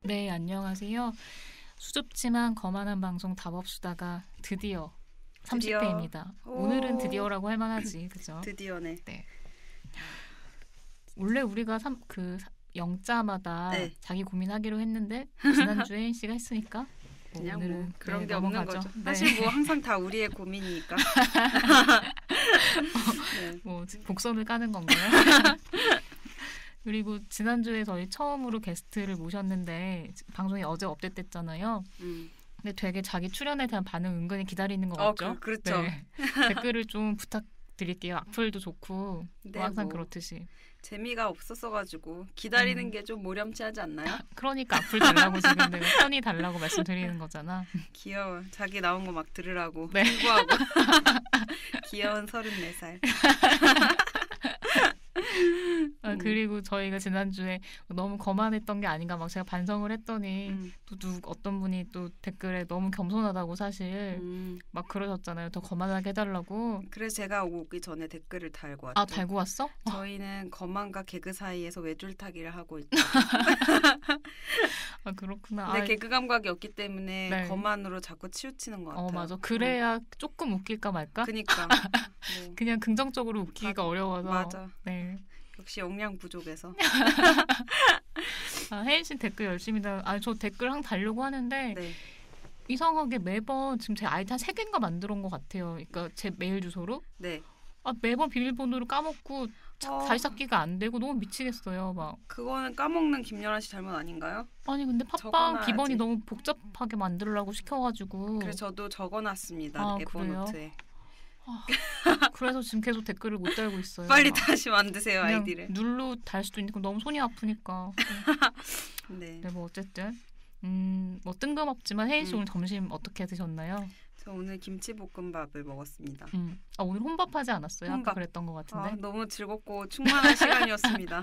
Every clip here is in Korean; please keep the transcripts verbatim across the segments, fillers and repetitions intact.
네, 안녕하세요. 수줍지만 거만한 방송 답업수다가 드디어 삼십 회입니다. 오늘은 드디어라고 할 만하지, 그죠? 드디어네. 네. 원래 우리가 삼, 그 영자마다 네. 자기 고민하기로 했는데 지난주에 혜인 씨가 했으니까 뭐 그냥 오늘은 뭐 그런 네, 게 없는 넘어가죠. 거죠. 네. 사실 뭐 항상 다 우리의 고민이니까. 네. 뭐 복선을 까는 건가요? 그리고 지난주에 저희 처음으로 게스트를 모셨는데 방송이 어제 업데이트됐잖아요. 음. 근데 되게 자기 출연에 대한 반응 은근히 기다리는 것 어, 같죠? 그, 그렇죠. 네. 댓글을 좀 부탁드릴게요. 악플도 좋고 네, 뭐 항상 뭐 그렇듯이. 재미가 없었어가지고 기다리는 음. 게 좀 모렴치하지 않나요? 그러니까 악플 달라고 지금 내가 편히 달라고 말씀드리는 거잖아. 귀여워. 자기 나온 거 막 들으라고 네. 홍보하고. 귀여운 서른네 살. 아, 그리고 저희가 지난주에 너무 거만했던 게 아닌가 막 제가 반성을 했더니 음. 또 누, 어떤 분이 또 댓글에 너무 겸손하다고 사실 음. 막 그러셨잖아요. 더 거만하게 해달라고. 그래서 제가 오기 전에 댓글을 달고 왔죠. 아, 달고 왔어? 저희는 거만과 개그 사이에서 외줄타기를 하고 있다. 아, 그렇구나. 근데 아, 개그 감각이 없기 때문에 네. 거만으로 자꾸 치우치는 것 같아요. 어, 맞아. 그래야 조금 웃길까 말까? 그니까. 뭐. 그냥 긍정적으로 웃기기가 맞아. 어려워서. 맞아. 네. 역시 역량 부족해서. 아, 혜인 씨 댓글 열심히 달. 아, 저 댓글 항상 달려고 하는데 네. 이상하게 매번 지금 제 아이디 한 세 개인가 만들어 온 것 같아요. 그러니까 제 메일 주소로. 네. 아, 매번 비밀번호를 까먹고 자, 어. 다시 찾기가 안 되고 너무 미치겠어요. 막. 그거는 까먹는 김연아 씨 잘못 아닌가요? 아니 근데 팟빵 적어놔야지. 기본이 너무 복잡하게 만들려고 시켜가지고. 그래서 저도 적어놨습니다. 아, 에버노트에. 아, 그래서 지금 계속 댓글을 못 달고 있어요. 빨리 막. 다시 만드세요, 그냥 아이디를. 눌로 달 수도 있는데 너무 손이 아프니까. 네. 네, 뭐 어쨌든 음, 뭐 뜬금없지만 혜인 씨 음. 오늘 점심 어떻게 드셨나요? 저 오늘 김치볶음밥을 먹었습니다. 음. 아, 오늘 혼밥하지 않았어요? 혼밥. 아까 그랬던 것 같은데. 아, 너무 즐겁고 충만한 시간이었습니다.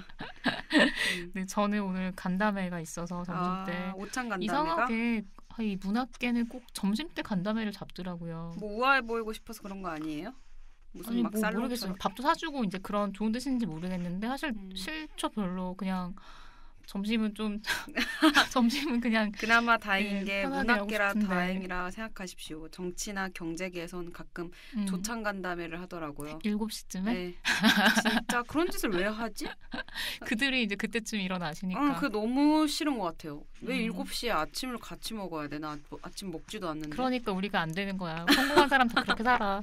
음. 네, 저는 오늘 간담회가 있어서 점심 아, 때 오찬 간담회가? 이상하게 아, 이 문학계는 꼭 점심 때 간담회를 잡더라고요. 뭐 우아해 보이고 싶어서 그런 거 아니에요? 무슨 아니 막 뭐 살롱처럼. 모르겠어요. 밥도 사주고 이제 그런 좋은 뜻인지 모르겠는데 사실 음. 싫죠 별로. 그냥 점심은 좀 점심은 그냥 그나마 다행인 네, 게 편하게 문학계라 하고 싶은데. 다행이라 생각하십시오. 정치나 경제계에선 가끔 음, 조찬 간담회를 하더라고요. 일곱 시쯤에 네. 진짜 그런 짓을 왜 하지? 그들이 이제 그때쯤 일어나시니까. 응, 그게 너무 싫은 것 같아요. 왜 음. 일곱 시에 아침을 같이 먹어야 돼? 나 뭐, 아침 먹지도 않는데. 그러니까 우리가 안 되는 거야. 성공한 사람 다 그렇게 살아.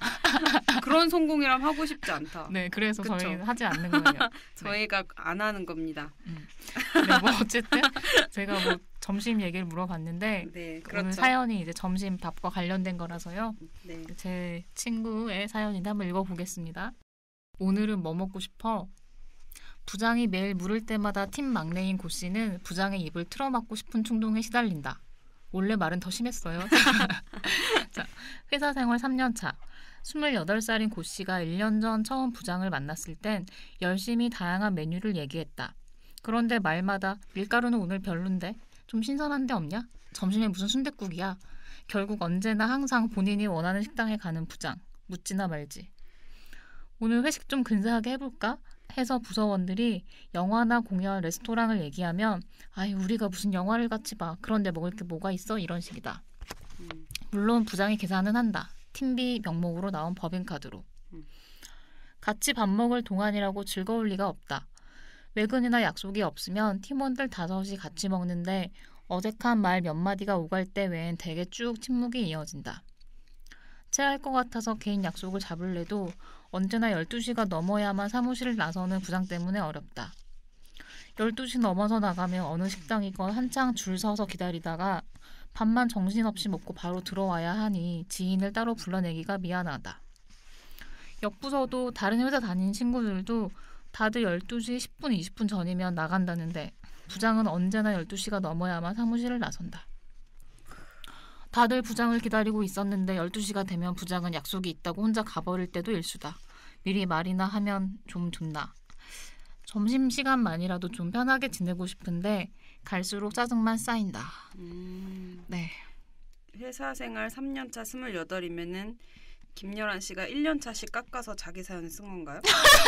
그런 성공이라면 하고 싶지 않다. 네, 그래서 그쵸? 저희는 하지 않는 거예요. 저희가 안 하는 겁니다. 음. 네, 뭐 어쨌든 제가 뭐 점심 얘기를 물어봤는데 네, 오늘 그렇죠. 사연이 이제 점심 밥과 관련된 거라서요. 네. 제 친구의 사연인데 한번 읽어보겠습니다. 오늘은 뭐 먹고 싶어? 부장이 매일 물을 때마다 팀 막내인 고 씨는 부장의 입을 틀어막고 싶은 충동에 시달린다. 원래 말은 더 심했어요. 자, 회사 생활 삼 년 차. 스물여덟 살인 고 씨가 일 년 전 처음 부장을 만났을 땐 열심히 다양한 메뉴를 얘기했다. 그런데 말마다 밀가루는 오늘 별론데 좀 신선한 데 없냐? 점심에 무슨 순댓국이야? 결국 언제나 항상 본인이 원하는 식당에 가는 부장. 묻지나 말지. 오늘 회식 좀 근사하게 해볼까? 해서 부서원들이 영화나 공연, 레스토랑을 얘기하면 아이 우리가 무슨 영화를 같이 봐. 그런데 먹을 게 뭐가 있어? 이런 식이다. 음. 물론 부장이 계산은 한다. 팀비 명목으로 나온 법인카드로. 음. 같이 밥 먹을 동안이라고 즐거울 리가 없다. 외근이나 약속이 없으면 팀원들 다섯이 같이 먹는데 어색한 말 몇 마디가 오갈 때 외엔 대개 쭉 침묵이 이어진다. 체할 것 같아서 개인 약속을 잡을래도 언제나 열두 시가 넘어야만 사무실을 나서는 부장 때문에 어렵다. 열두 시 넘어서 나가면 어느 식당이건 한창 줄 서서 기다리다가 밥만 정신없이 먹고 바로 들어와야 하니 지인을 따로 불러내기가 미안하다. 옆부서도 다른 회사 다닌 친구들도 다들 열두 시 십 분, 이십 분 전이면 나간다는데 부장은 언제나 열두 시가 넘어야만 사무실을 나선다. 다들 부장을 기다리고 있었는데 열두 시가 되면 부장은 약속이 있다고 혼자 가버릴 때도 일수다. 미리 말이나 하면 좀 좋나. 점심시간만이라도 좀 편하게 지내고 싶은데 갈수록 짜증만 쌓인다. 음. 네. 회사 생활 삼 년 차 스물여덟이면은 김여란 씨가 일 년 차씩 깎아서 자기 사연을 쓴 건가요?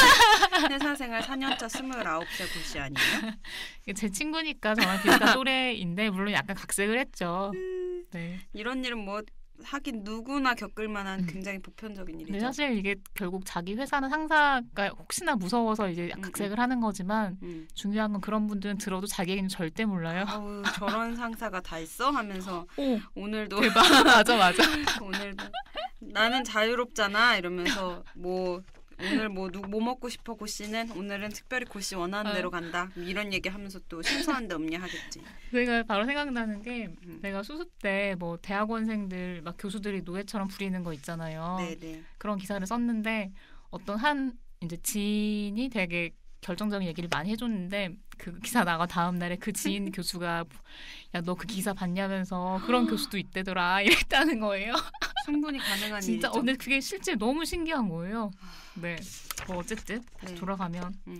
회사 생활 사 년 차 스물아홉 세 고시 아니에요? 제 친구니까 저랑 비슷한 또래인데 물론 약간 각색을 했죠. 네. 이런 일은 뭐 하긴 누구나 겪을 만한 음. 굉장히 보편적인 일이죠. 근데 사실 이게 결국 자기 회사는 상사가 혹시나 무서워서 이제 음, 각색을 하는 거지만 음. 중요한 건 그런 분들은 들어도 자기 얘기는 절대 몰라요. 아우 저런 상사가 다 있어? 하면서 오, 오늘도 대박. 맞아 맞아. 오늘도 나는 자유롭잖아 이러면서 뭐 오늘 뭐, 누, 뭐 먹고 싶어 고씨는 오늘은 특별히 고씨 원하는 어. 대로 간다 이런 얘기 하면서 또 신선한데 없냐 하겠지. 내가 바로 생각나는 게 음. 내가 수습 때 뭐 대학원생들 막 교수들이 노예처럼 부리는 거 있잖아요. 네네. 그런 기사를 썼는데 어떤 한 이제 지인이 되게 결정적인 얘기를 많이 해줬는데 그 기사 나가 다음 날에 그 지인 교수가 야 너 그 기사 봤냐면서 그런 교수도 있대더라 이랬다는 거예요. 충분히 가능한 진짜 일이죠. 어, 근데 그게 실제 너무 신기한 거예요. 네. 뭐 어쨌든 다시 네. 돌아가면 음.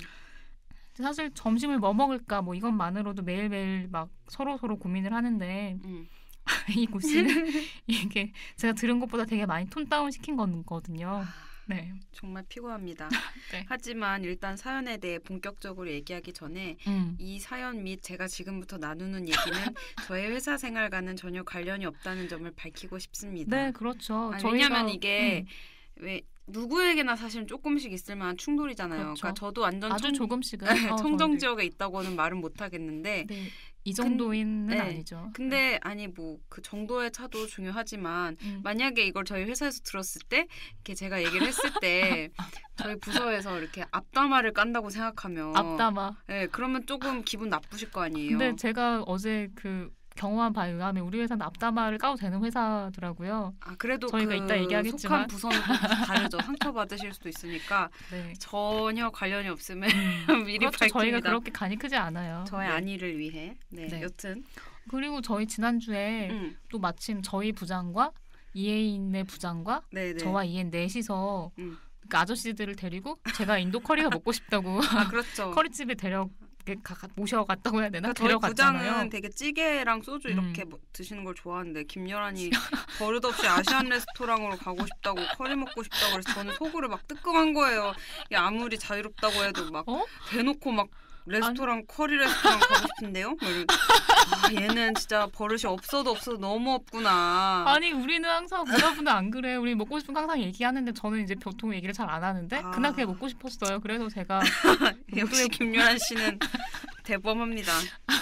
사실 점심을 뭐 먹을까 뭐 이것만으로도 매일매일 막 서로 서로 고민을 하는데 음. 이 고씨는 이게 제가 들은 것보다 되게 많이 톤 다운 시킨 거거든요. 네. 정말 피곤합니다. 네. 하지만 일단 사연에 대해 본격적으로 얘기하기 전에 음. 이 사연 및 제가 지금부터 나누는 얘기는 저의 회사 생활과는 전혀 관련이 없다는 점을 밝히고 싶습니다. 네, 그렇죠. 아니, 저희가- 왜냐면 이게 음, 왜 누구에게나 사실 조금씩 있을 만한 충돌이잖아요. 그렇죠. 그러니까 저도 완전 아주 청, 조금씩은 어, 청정 저희도- 지역에 있다고는 말은 못 하겠는데 네, 이 정도인은 네. 아니죠. 근데 아니 뭐 그 정도의 차도 중요하지만 음. 만약에 이걸 저희 회사에서 들었을 때 이렇게 제가 얘기를 했을 때 저희 부서에서 이렇게 앞담화를 깐다고 생각하면 앞담화. 네, 그러면 조금 기분 나쁘실 거 아니에요. 근데 제가 어제 그 경험한 바에 의하면 우리 회사는 앞담화를 까도 되는 회사더라고요. 아 그래도 저희가 그 이따 얘기하겠지만. 속한 부서는 또 다르죠. 상처 받으실 수도 있으니까 네. 전혀 관련이 없음을 미리 그렇죠. 밝힙니다. 저희가 그렇게 간이 크지 않아요. 저의 네. 안위를 위해. 네, 네. 여튼 그리고 저희 지난주에 음, 또 마침 저희 부장과 이혜인의 부장과 네, 네. 저와 이혜인 넷이서 음. 그 아저씨들을 데리고 제가 인도 커리가 먹고 싶다고 아 그렇죠. 커리집에 데려 가- 가- 모셔갔다고 해야 되나? 그러니까 저희 데려갔잖아요. 부장은 되게 찌개랑 소주 이렇게 음. 뭐 드시는 걸 좋아하는데 김여란이 버릇없이 아시안 레스토랑으로 가고 싶다고 커리 먹고 싶다고 그래서 저는 속으로 막 뜨끔한 거예요. 이게 아무리 자유롭다고 해도 막 어? 대놓고 막 레스토랑 커리 레스토랑 가고 싶은데요? 뭐 이런- 아 얘는 진짜 버릇이 없어도 없어도 너무 없구나. 아니 우리는 항상 여러분은 안 그래. 우리 먹고 싶은 거 항상 얘기하는데 저는 이제 보통 얘기를 잘 안 하는데 아. 그날 그게 먹고 싶었어요. 그래서 제가 역시 김여란 씨는 대범합니다.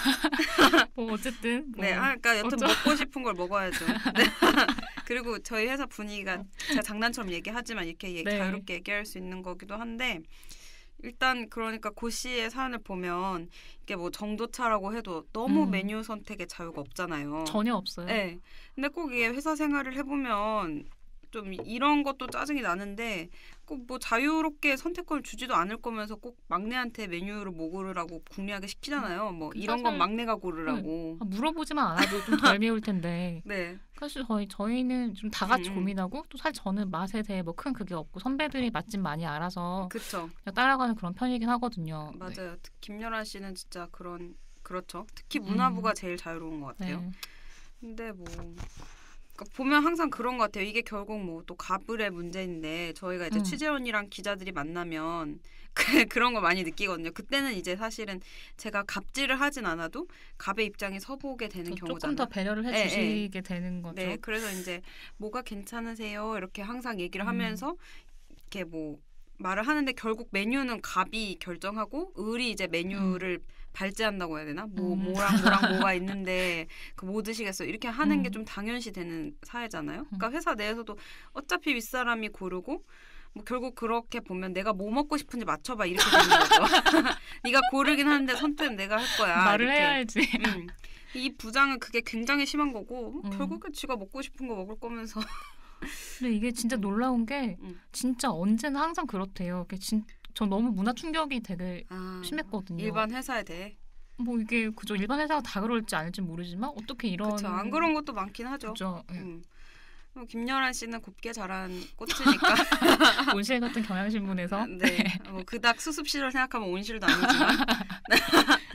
뭐 어쨌든 뭐 네, 아, 그러니까 여튼 어쩌- 먹고 싶은 걸 먹어야죠. 네. 그리고 저희 회사 분위기가 제가 장난처럼 얘기하지만 이렇게 얘기- 네. 자유롭게 얘기할 수 있는 거기도 한데 일단 그러니까 고 씨의 사연을 보면 이게 뭐 정도차라고 해도 너무 음. 메뉴 선택의 자유가 없잖아요. 전혀 없어요. 네. 근데 꼭 이게 회사 생활을 해보면 좀 이런 것도 짜증이 나는데 꼭 뭐 자유롭게 선택권을 주지도 않을 거면서 꼭 막내한테 메뉴를 뭐 고르라고 궁리하게 시키잖아요. 뭐 이런 건 사실- 막내가 고르라고. 아, 물어보지만 않아도 좀 덜 매울 텐데. 네. 사실 저희 저희는 좀 다 같이 음, 음. 고민하고 또 사실 저는 맛에 대해 뭐 큰 그게 없고 선배들이 맛집 많이 알아서 그쵸. 그냥 따라가는 그런 편이긴 하거든요. 네. 맞아요. 특- 김여란 씨는 진짜 그런 그렇죠. 특히 문화부가 음. 제일 자유로운 것 같아요. 네. 근데 뭐 그러니까 보면 항상 그런 것 같아요. 이게 결국 뭐 또 가불의 문제인데 저희가 이제 음. 취재원이랑 기자들이 만나면 그, 그런 거 많이 느끼거든요. 그때는 이제 사실은 제가 갑질을 하진 않아도 갑의 입장에 서보게 되는 조금 경우잖아요. 더 배려를 네, 해주시게 되는 거죠. 네, 그래서 이제 뭐가 괜찮으세요? 이렇게 항상 얘기를 음. 하면서 이렇게 뭐 말을 하는데 결국 메뉴는 갑이 결정하고 을이 이제 메뉴를 발제한다고 해야 되나? 뭐 음. 뭐랑 뭐랑 뭐가 있는데 그 뭐 드시겠어요? 이렇게 하는 음. 게 좀 당연시 되는 사회잖아요. 그러니까 회사 내에서도 어차피 윗사람이 고르고 뭐 결국 그렇게 보면 내가 뭐 먹고 싶은지 맞춰봐 이렇게 되는 거죠. 네가 고르긴 하는데 선택은 내가 할 거야. 말을 이렇게. 해야지. 음. 이 부장은 그게 굉장히 심한 거고 뭐 음. 결국에 지가 먹고 싶은 거 먹을 거면서 근데 이게 진짜 놀라운 게 음. 진짜 언제나 항상 그렇대요. 이게 진, 저 너무 문화 충격이 되게 아, 심했거든요. 일반 회사에 대해 뭐 이게 그죠 일반 회사가 다 그럴지 아닐지 모르지만 어떻게 이런 그렇죠. 안 그런 것도 많긴 하죠. 그죠. 예. 음. 어, 김여란 씨는 곱게 자란 꽃이니까 온실 같은 경향신문에서 네. 어, 그닥 수습 시절 생각하면 온실도 아니지만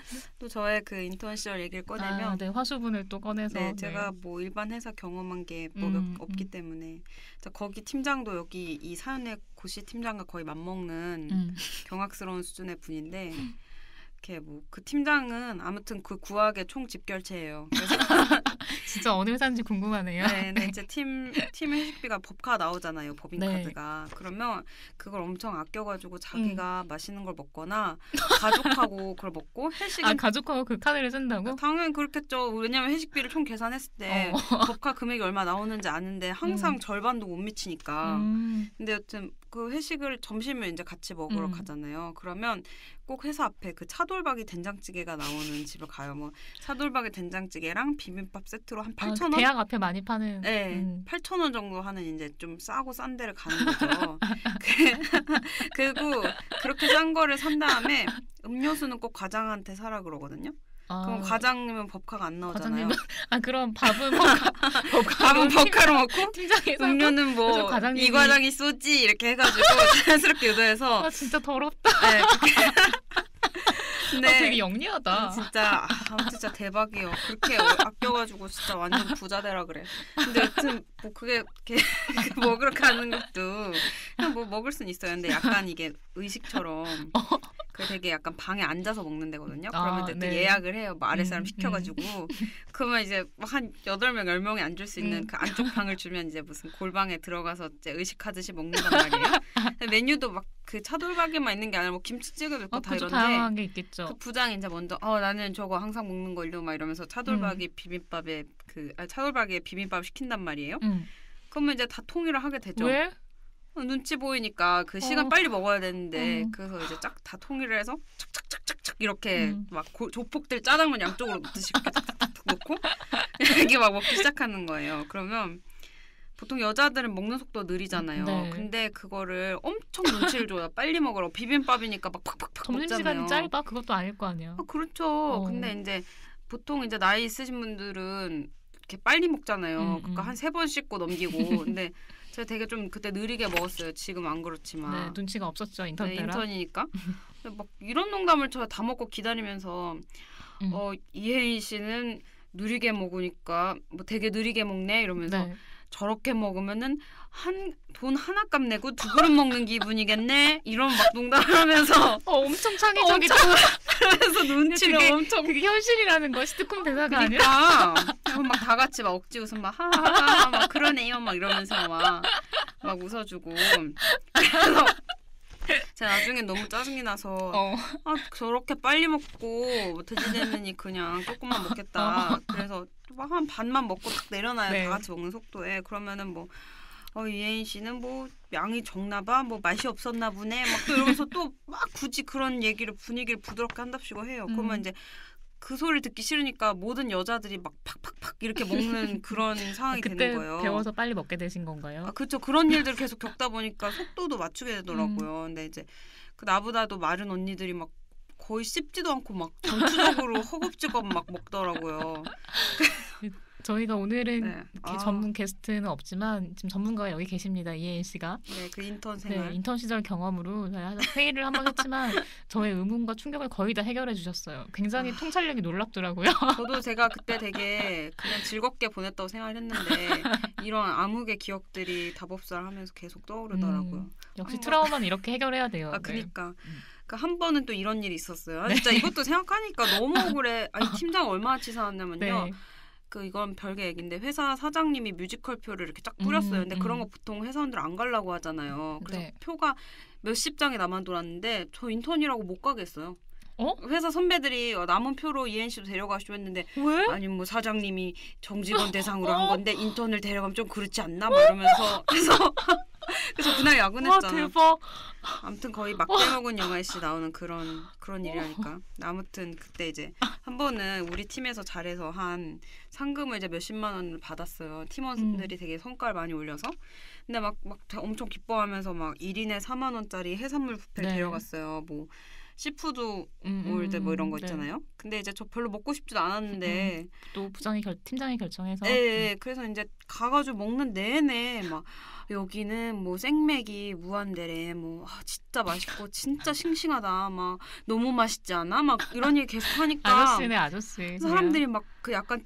또 저의 그 인턴 시절 얘기를 꺼내면 아, 네, 화수분을 또 꺼내서 네, 네. 제가 뭐 일반 회사 경험한 게 뭐 음, 없기 음. 때문에 거기 팀장도 여기 이 사연의 고시 팀장과 거의 맞먹는 음. 경악스러운 수준의 분인데 이렇게 뭐 그 팀장은 아무튼 그 구악의 총 집결체예요. 그래서 진짜 어느 회사인지 궁금하네요. 네, 네, 이제 팀, 팀 회식비가 법카 나오잖아요. 법인카드가. 네. 그러면 그걸 엄청 아껴가지고 자기가 음. 맛있는 걸 먹거나 가족하고 그걸 먹고 회식은 아, 가족하고 그 카드를 쓴다고? 당연히 그렇겠죠. 왜냐면 회식비를 총 계산했을 때 어. 법카 금액이 얼마 나오는지 아는데 항상 음. 절반도 못 미치니까. 음. 근데 여튼 그 회식을 점심을 이제 같이 먹으러 음. 가잖아요. 그러면 꼭 회사 앞에 그 차돌박이 된장찌개가 나오는 집을 가요. 뭐 차돌박이 된장찌개랑 비빔밥 세트로 한 팔천 원? 아, 대학 앞에 많이 파는. 네, 음. 팔천 원 정도 하는 이제 좀 싸고 싼 데를 가는 거죠. 그리고 그렇게 싼 거를 산 다음에 음료수는 꼭 과장한테 사라 그러거든요. 아, 그럼 과장님은 법카가 안 나오잖아요. 과장님은 아 그럼 밥은 법카, 밥은 법카로 먹고 팀장에서 음료는 뭐 이 과장이 쏘지 이렇게 해가지고 자연스럽게 유도해서 아 진짜 더럽다. 네, 네. 아, 되게 영리하다. 진짜 아, 아무튼 진짜 대박이에요. 그렇게 아껴가지고 진짜 완전 부자 되라 그래. 근데 여튼 뭐 그게 먹으러 가는 것도 그냥 뭐 먹을 순 있어요. 근데 약간 이게 의식처럼 그 되게 약간 방에 앉아서 먹는 데거든요. 그러면 아, 또 네. 예약을 해요. 뭐 아랫사람 음, 시켜가지고 음. 그러면 이제 한 여덟 명, 열 명이 앉을 수 있는 음. 그 안쪽 방을 주면 이제 무슨 골방에 들어가서 이제 의식하듯이 먹는단 말이에요. 메뉴도 막 그 차돌박이만 있는 게 아니라 뭐 김치찌개도 있고 어, 다 그죠, 이런데 다양한 게 있겠죠. 그 부장이 이제 먼저 어 나는 저거 항상 먹는 걸로 막 이러면서 차돌박이 음. 비빔밥에 그 아, 차돌박이에 비빔밥 시킨단 말이에요. 음. 그러면 이제 다 통일을 하게 되죠. 왜? 어, 눈치 보이니까 그 시간 어. 빨리 먹어야 되는데 어. 그래서 이제 쫙 다 통일을 해서 착착착착착 이렇게 음. 막 고, 조폭들 짜장면 양쪽으로 넣듯이 이렇게 탁탁탁 놓고 이렇게 막 먹기 시작하는 거예요. 그러면 보통 여자들은 먹는 속도 느리잖아요. 네. 근데 그거를 엄청 눈치를 줘요. 빨리 먹으라고. 비빔밥이니까 막 팍팍팍 점심시간이 먹잖아요. 짧아? 그것도 아닐 거 아니야. 아, 그렇죠. 어. 근데 이제 보통 이제 나이 있으신 분들은 이렇게 빨리 먹잖아요. 음, 그러니까 음. 한 세 번 씻고 넘기고. 근데 제가 되게 좀 그때 느리게 먹었어요. 지금 안 그렇지만. 네, 눈치가 없었죠 인턴 네, 때라. 인턴이니까. 근데 막 이런 농담을 제가 다 먹고 기다리면서 음. 어 이혜인 씨는 느리게 먹으니까 뭐 되게 느리게 먹네 이러면서 네. 저렇게 먹으면은 한 돈 하나 값 내고 두 그릇 먹는 기분이겠네 이런 막 농담을 하면서 어, 엄청 창의적이다. 그래서 눈치를 그게, 엄청 그게 현실이라는 거 시트콤 대사가 아니라. 그러니까 막 다 같이 막 억지 웃음 막 하하하 막 그러네요 막 이러면서 막 막 웃어주고 그래서 제가 나중에 너무 짜증이 나서 어. 아 저렇게 빨리 먹고 돼지되느니 그냥 조금만 먹겠다. 그래서 막 한 반만 먹고 딱 내려놔요. 네. 다 같이 먹는 속도에. 그러면은 뭐 어, 이혜인 씨는 뭐 양이 적나 봐. 뭐 맛이 없었나 보네. 막 또 이러면서 또 막 굳이 그런 얘기를 분위기를 부드럽게 한답시고 해요. 음. 그러면 이제 그 소리를 듣기 싫으니까 모든 여자들이 막 팍팍팍 이렇게 먹는 그런 상황이 그때 되는 거예요. 배워서 빨리 먹게 되신 건가요? 아, 그렇죠. 그런 일들 계속 겪다 보니까 속도도 맞추게 되더라고요. 음. 근데 이제 그 나보다도 마른 언니들이 막 거의 씹지도 않고 막 전투적으로 허겁지겁 막 먹더라고요. 저희가 오늘은 네. 이렇게 아. 전문 게스트는 없지만 지금 전문가가 여기 계십니다. 이혜인 씨가. 네, 그 인턴 생활. 네, 인턴 시절 경험으로 저희 회의를 한번 했지만 저의 의문과 충격을 거의 다 해결해 주셨어요. 굉장히 아. 통찰력이 놀랍더라고요. 저도 제가 그때 되게 그냥 즐겁게 보냈다고 생각을 했는데 이런 암흑의 기억들이 답업사를 하면서 계속 떠오르더라고요. 음, 역시 아, 트라우마는 이렇게 해결해야 돼요. 아, 네. 그니까. 음. 그러니까 한 번은 또 이런 일이 있었어요. 아, 네. 진짜 이것도 생각하니까 너무 억울해. 아니, 팀장 얼마나 치사하냐면요. 네. 그 이건 별개 얘기인데 회사 사장님이 뮤지컬 표를 이렇게 쫙 뿌렸어요. 근데 음, 그런 음. 거 보통 회사원들 안 가려고 하잖아요. 그래서 네. 표가 몇십 장이 남아 돌았는데 저 인턴이라고 못 가겠어요. 어? 회사 선배들이 남은 표로 이엔 씨도 데려가시고 했는데 왜? 아니 뭐 사장님이 정직원 대상으로 한 건데 인턴을 데려가면 좀 그렇지 않나? 막 이러면서 그래서 그래서 그날 와 야근했잖아. 대박. 아무튼 거의 막대 먹은 영화에 씨 나오는 그런 그런 일이라니까. 아무튼 그때 이제 한 번은 우리 팀에서 잘해서 한 상금을 이제 몇십만 원을 받았어요. 팀원들이 음. 되게 성과를 많이 올려서. 근데 막 막 엄청 기뻐하면서 막 일 인에 사만 원짜리 해산물 뷔페를 네. 데려갔어요. 뭐 시푸드 음, 올드 뭐 이런 음, 거 네. 있잖아요. 근데 이제 저 별로 먹고 싶지도 않았는데 또 부장이 결, 팀장이 결정해서 예, 예, 그래서 이제 가가지고 먹는 내내 막 여기는 뭐 생맥이 무한대래 뭐 아, 진짜 맛있고 진짜 싱싱하다 막 너무 맛있지 않아? 막 이런 얘기 계속 하니까 아저씨네 아저씨. 그래서 사람들이 막 그 약간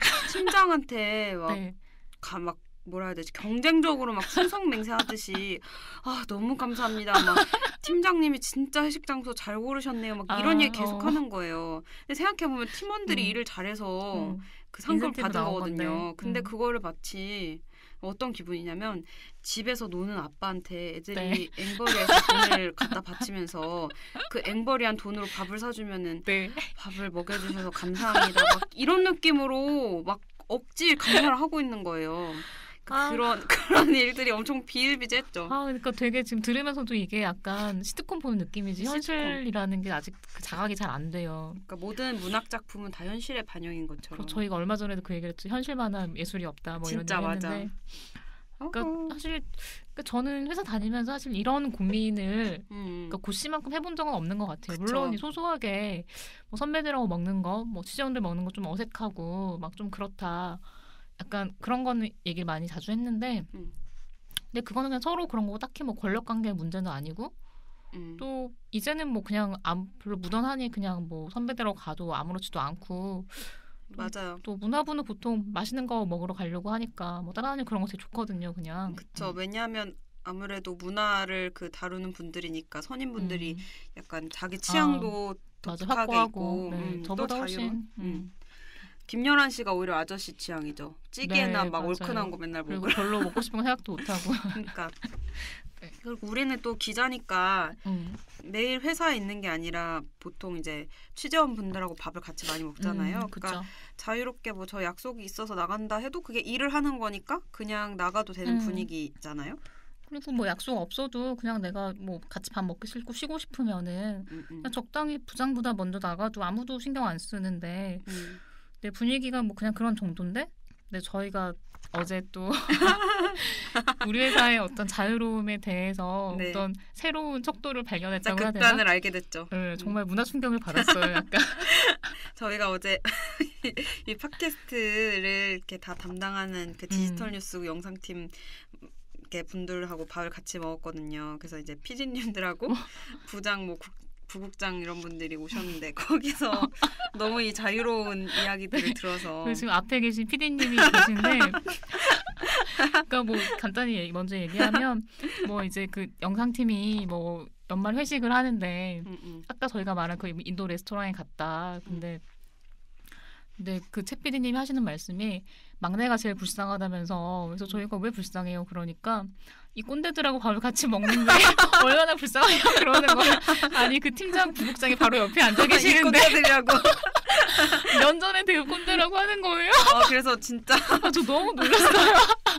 팀장한테 막 네. 가 막 뭐라 해야 되지 경쟁적으로 막 충성맹세하듯이 아 너무 감사합니다 막 팀장님이 진짜 회식 장소 잘 고르셨네요 막 이런 아, 얘기 계속 어. 하는 거예요. 근데 생각해 보면 팀원들이 음. 일을 잘해서 음. 그 상금을 인센티브 받은 나온 거거든요. 건데. 근데 음. 그거를 마치 어떤 기분이냐면 집에서 노는 아빠한테 애들이 네. 앵벌이에서 돈을 갖다 바치면서 그 앵벌이한 돈으로 밥을 사주면은 네. 밥을 먹여주셔서 감사합니다. 막 이런 느낌으로 막 억지 감사를 하고 있는 거예요. 그 아. 그런 그런 일들이 엄청 비일비재했죠. 아, 그러니까 되게 지금 들으면서도 이게 약간 시트콤 보는 느낌이지 시트콤. 현실이라는 게 아직 그 자각이 잘 안 돼요. 그러니까 모든 문학 작품은 다 현실의 반영인 것처럼. 그리고 저희가 얼마 전에도 그 얘기를 했죠. 현실만한 예술이 없다. 뭐 이런 진짜 얘기 맞아. 했는데. 그러니까 어허. 사실 그러니까 저는 회사 다니면서 사실 이런 고민을 음. 그러니까 고씨만큼 해본 적은 없는 것 같아요. 그쵸. 물론 이 소소하게 뭐 선배들하고 먹는 거, 뭐 취재원들 먹는 거 좀 어색하고 막 좀 그렇다. 약간 그런 거는 얘기를 많이 자주 했는데, 음. 근데 그거는 그냥 서로 그런 거고 딱히 뭐 권력 관계 문제는 아니고 음. 또 이제는 뭐 그냥 아무, 별로 무던하니 그냥 뭐 선배들하고 가도 아무렇지도 않고 맞아요. 또 문화부는 보통 맛있는 거 먹으러 가려고 하니까 뭐 따라다니는 그런 거 되게 좋거든요, 그냥. 그쵸. 음. 왜냐하면 아무래도 문화를 그 다루는 분들이니까 선임분들이 음. 약간 자기 취향도 맞아, 독특하게 확고하고 있고 네, 음, 또 저보다 자유로운- 훨씬 음. 음. 김연아 씨가 오히려 아저씨 취향이죠. 찌개나 네, 막 맞아요. 얼큰한 거 맨날 그리고 먹고. 별로 먹고 싶은 거 생각도 못 하고. 그러니까. 네. 그리고 우리는 또 기자니까 음. 매일 회사에 있는 게 아니라 보통 이제 취재원 분들하고 밥을 같이 많이 먹잖아요. 음, 그러니까 그쵸. 자유롭게 뭐 저 약속이 있어서 나간다 해도 그게 일을 하는 거니까 그냥 나가도 되는 음. 분위기잖아요. 그리고 뭐 약속 없어도 그냥 내가 뭐 같이 밥 먹기 싫고 쉬고 싶으면은 음, 음, 그냥 적당히 부장보다 먼저 나가도 아무도 신경 안 쓰는데 음. 내 분위기가 뭐 그냥 그런 정도인데 근데 저희가 어제 또 우리 회사의 어떤 자유로움에 대해서 네. 어떤 새로운 척도를 진짜 발견했다고 해야 되나? 극단을 알게 됐죠. 네, 정말 문화 충격을 받았어요. 약간 저희가 어제 이 팟캐스트를 이렇게 다 담당하는 그 디지털 음. 뉴스 영상팀 이렇게 분들하고 밥을 같이 먹었거든요. 그래서 이제 피디님들하고 부장 뭐 국, 부국장 이런 분들이 오셨는데 거기서 너무 이 자유로운 이야기들을 들어서 그리고 지금 앞에 계신 피디님이 계신데 그러니까 뭐 간단히 얘기- 먼저 얘기하면 뭐 이제 그 영상팀이 뭐 연말 회식을 하는데 음, 음. 아까 저희가 말한 그 인도 레스토랑에 갔다. 근데 근데 그 최 피디님이 하시는 말씀이 막내가 제일 불쌍하다면서 그래서 저희가 왜 불쌍해요? 그러니까 이 꼰대들하고 밥을 같이 먹는데 얼마나 불쌍하냐 그러는 거예요. 아니 그 팀장 부국장이 바로 옆에 앉아 이 계시는데 꼰대들이라고. 면전에 되게 꼰대라고 하는 거예요. 어, 그래서 진짜 아, 저 너무 놀랐어요.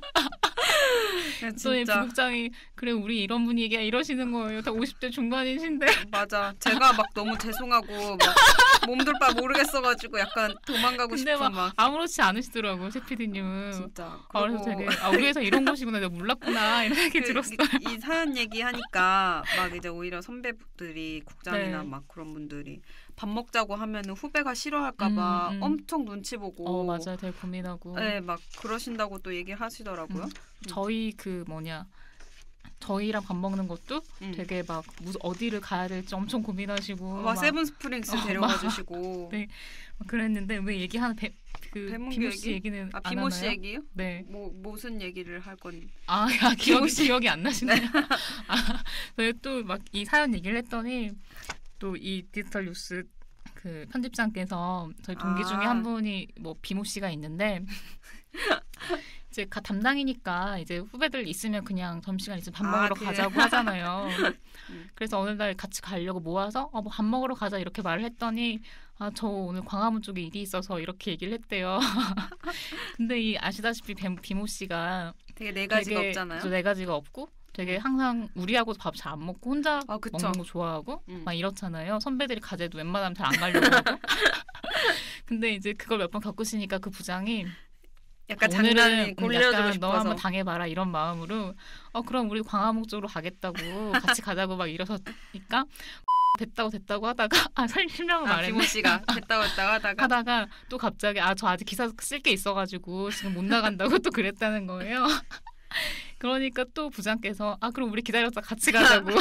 저희 진짜 부국장이 그래 우리 이런 분위기야 이러시는 거예요. 다 오십 대 중반이신데. 맞아. 제가 막 너무 죄송하고 막 몸둘 바 모르겠어가지고 약간 도망가고 근데 싶은 막 막 아무렇지 않으시더라고요. 최 피디님은. 진짜. 아, 그래서 그리고 되게 아 우리 회사 이런 곳이구나 내가 몰랐구나 이런 얘기 그, 들었어요. 이, 이 사연 얘기하니까 막 이제 오히려 선배들이 국장이나 네. 막 그런 분들이 밥 먹자고 하면은 후배가 싫어할까봐 음, 음. 엄청 눈치 보고 어 맞아요. 되게 고민하고. 네, 막 그러신다고 또 얘기하시더라고요. 음. 저희 그 뭐냐 저희랑 밥 먹는 것도 음. 되게 막 무슨 어디를 가야 될지 엄청 고민하시고 막 막 세븐 스프링스 어, 데려가 막- 주시고 네. 막 그랬는데 왜 얘기하는 배, 그 배문규 비모 씨 얘기? 얘기는 아 안 비모 씨 하나요? 얘기요? 네. 뭐 무슨 얘기를 할 건? 아, 아 기억이 씨. 기억이 안 나시네요. 아, 저희 또 막 이 사연 얘기를 했더니 또 이 디지털 뉴스 그 편집장께서 저희 동기 아. 중에 한 분이 뭐 비모 씨가 있는데 이제 가 담당이니까 이제 후배들 있으면 그냥 점심시간 있으면 밥 아, 먹으러 그래. 가자고 하잖아요. 음. 그래서 어느 날 같이 가려고 모아서 어, 뭐 밥 먹으러 가자 이렇게 말을 했더니 아, 저 오늘 광화문 쪽에 일이 있어서 이렇게 얘기를 했대요. 근데 이 아시다시피 비- 비모 씨가 되게 네 가지가 되게 없잖아요. 그죠, 네 가지가 없고 되게 항상 우리하고 밥 잘 안 먹고 혼자 아, 그쵸. 먹는 거 좋아하고 음. 막 이렇잖아요. 선배들이 가재도 웬만하면 잘 안 가려고 하고. 근데 이제 그걸 몇 번 겪으시니까 그 부장이 약간 오늘은 장난이 음, 골려주고 약간 너 싶어서. 한번 당해봐라 이런 마음으로 어 그럼 우리 광화문 쪽으로 가겠다고 같이 가자고 막 이러셨으니까 됐다고 됐다고 하다가 아 설명을 아, 말했네. 김호 씨가 됐다고 했다고 하다가 하다가 또 갑자기 아 저 아직 기사 쓸 게 있어가지고 지금 못 나간다고 또 그랬다는 거예요. 그러니까 또 부장께서 아 그럼 우리 기다렸다 같이 가자고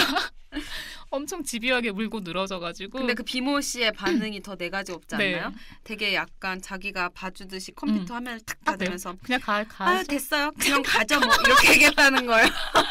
엄청 집요하게 물고 늘어져가지고. 근데 그 비모 씨의 반응이 더 네 가지 없지 않나요? 네. 되게 약간 자기가 봐주듯이 컴퓨터 음. 화면을 탁 아, 네. 닫으면서 그냥 가 가. 아 됐어요. 그냥 가죠 뭐 이렇게 얘기했다는 거예요.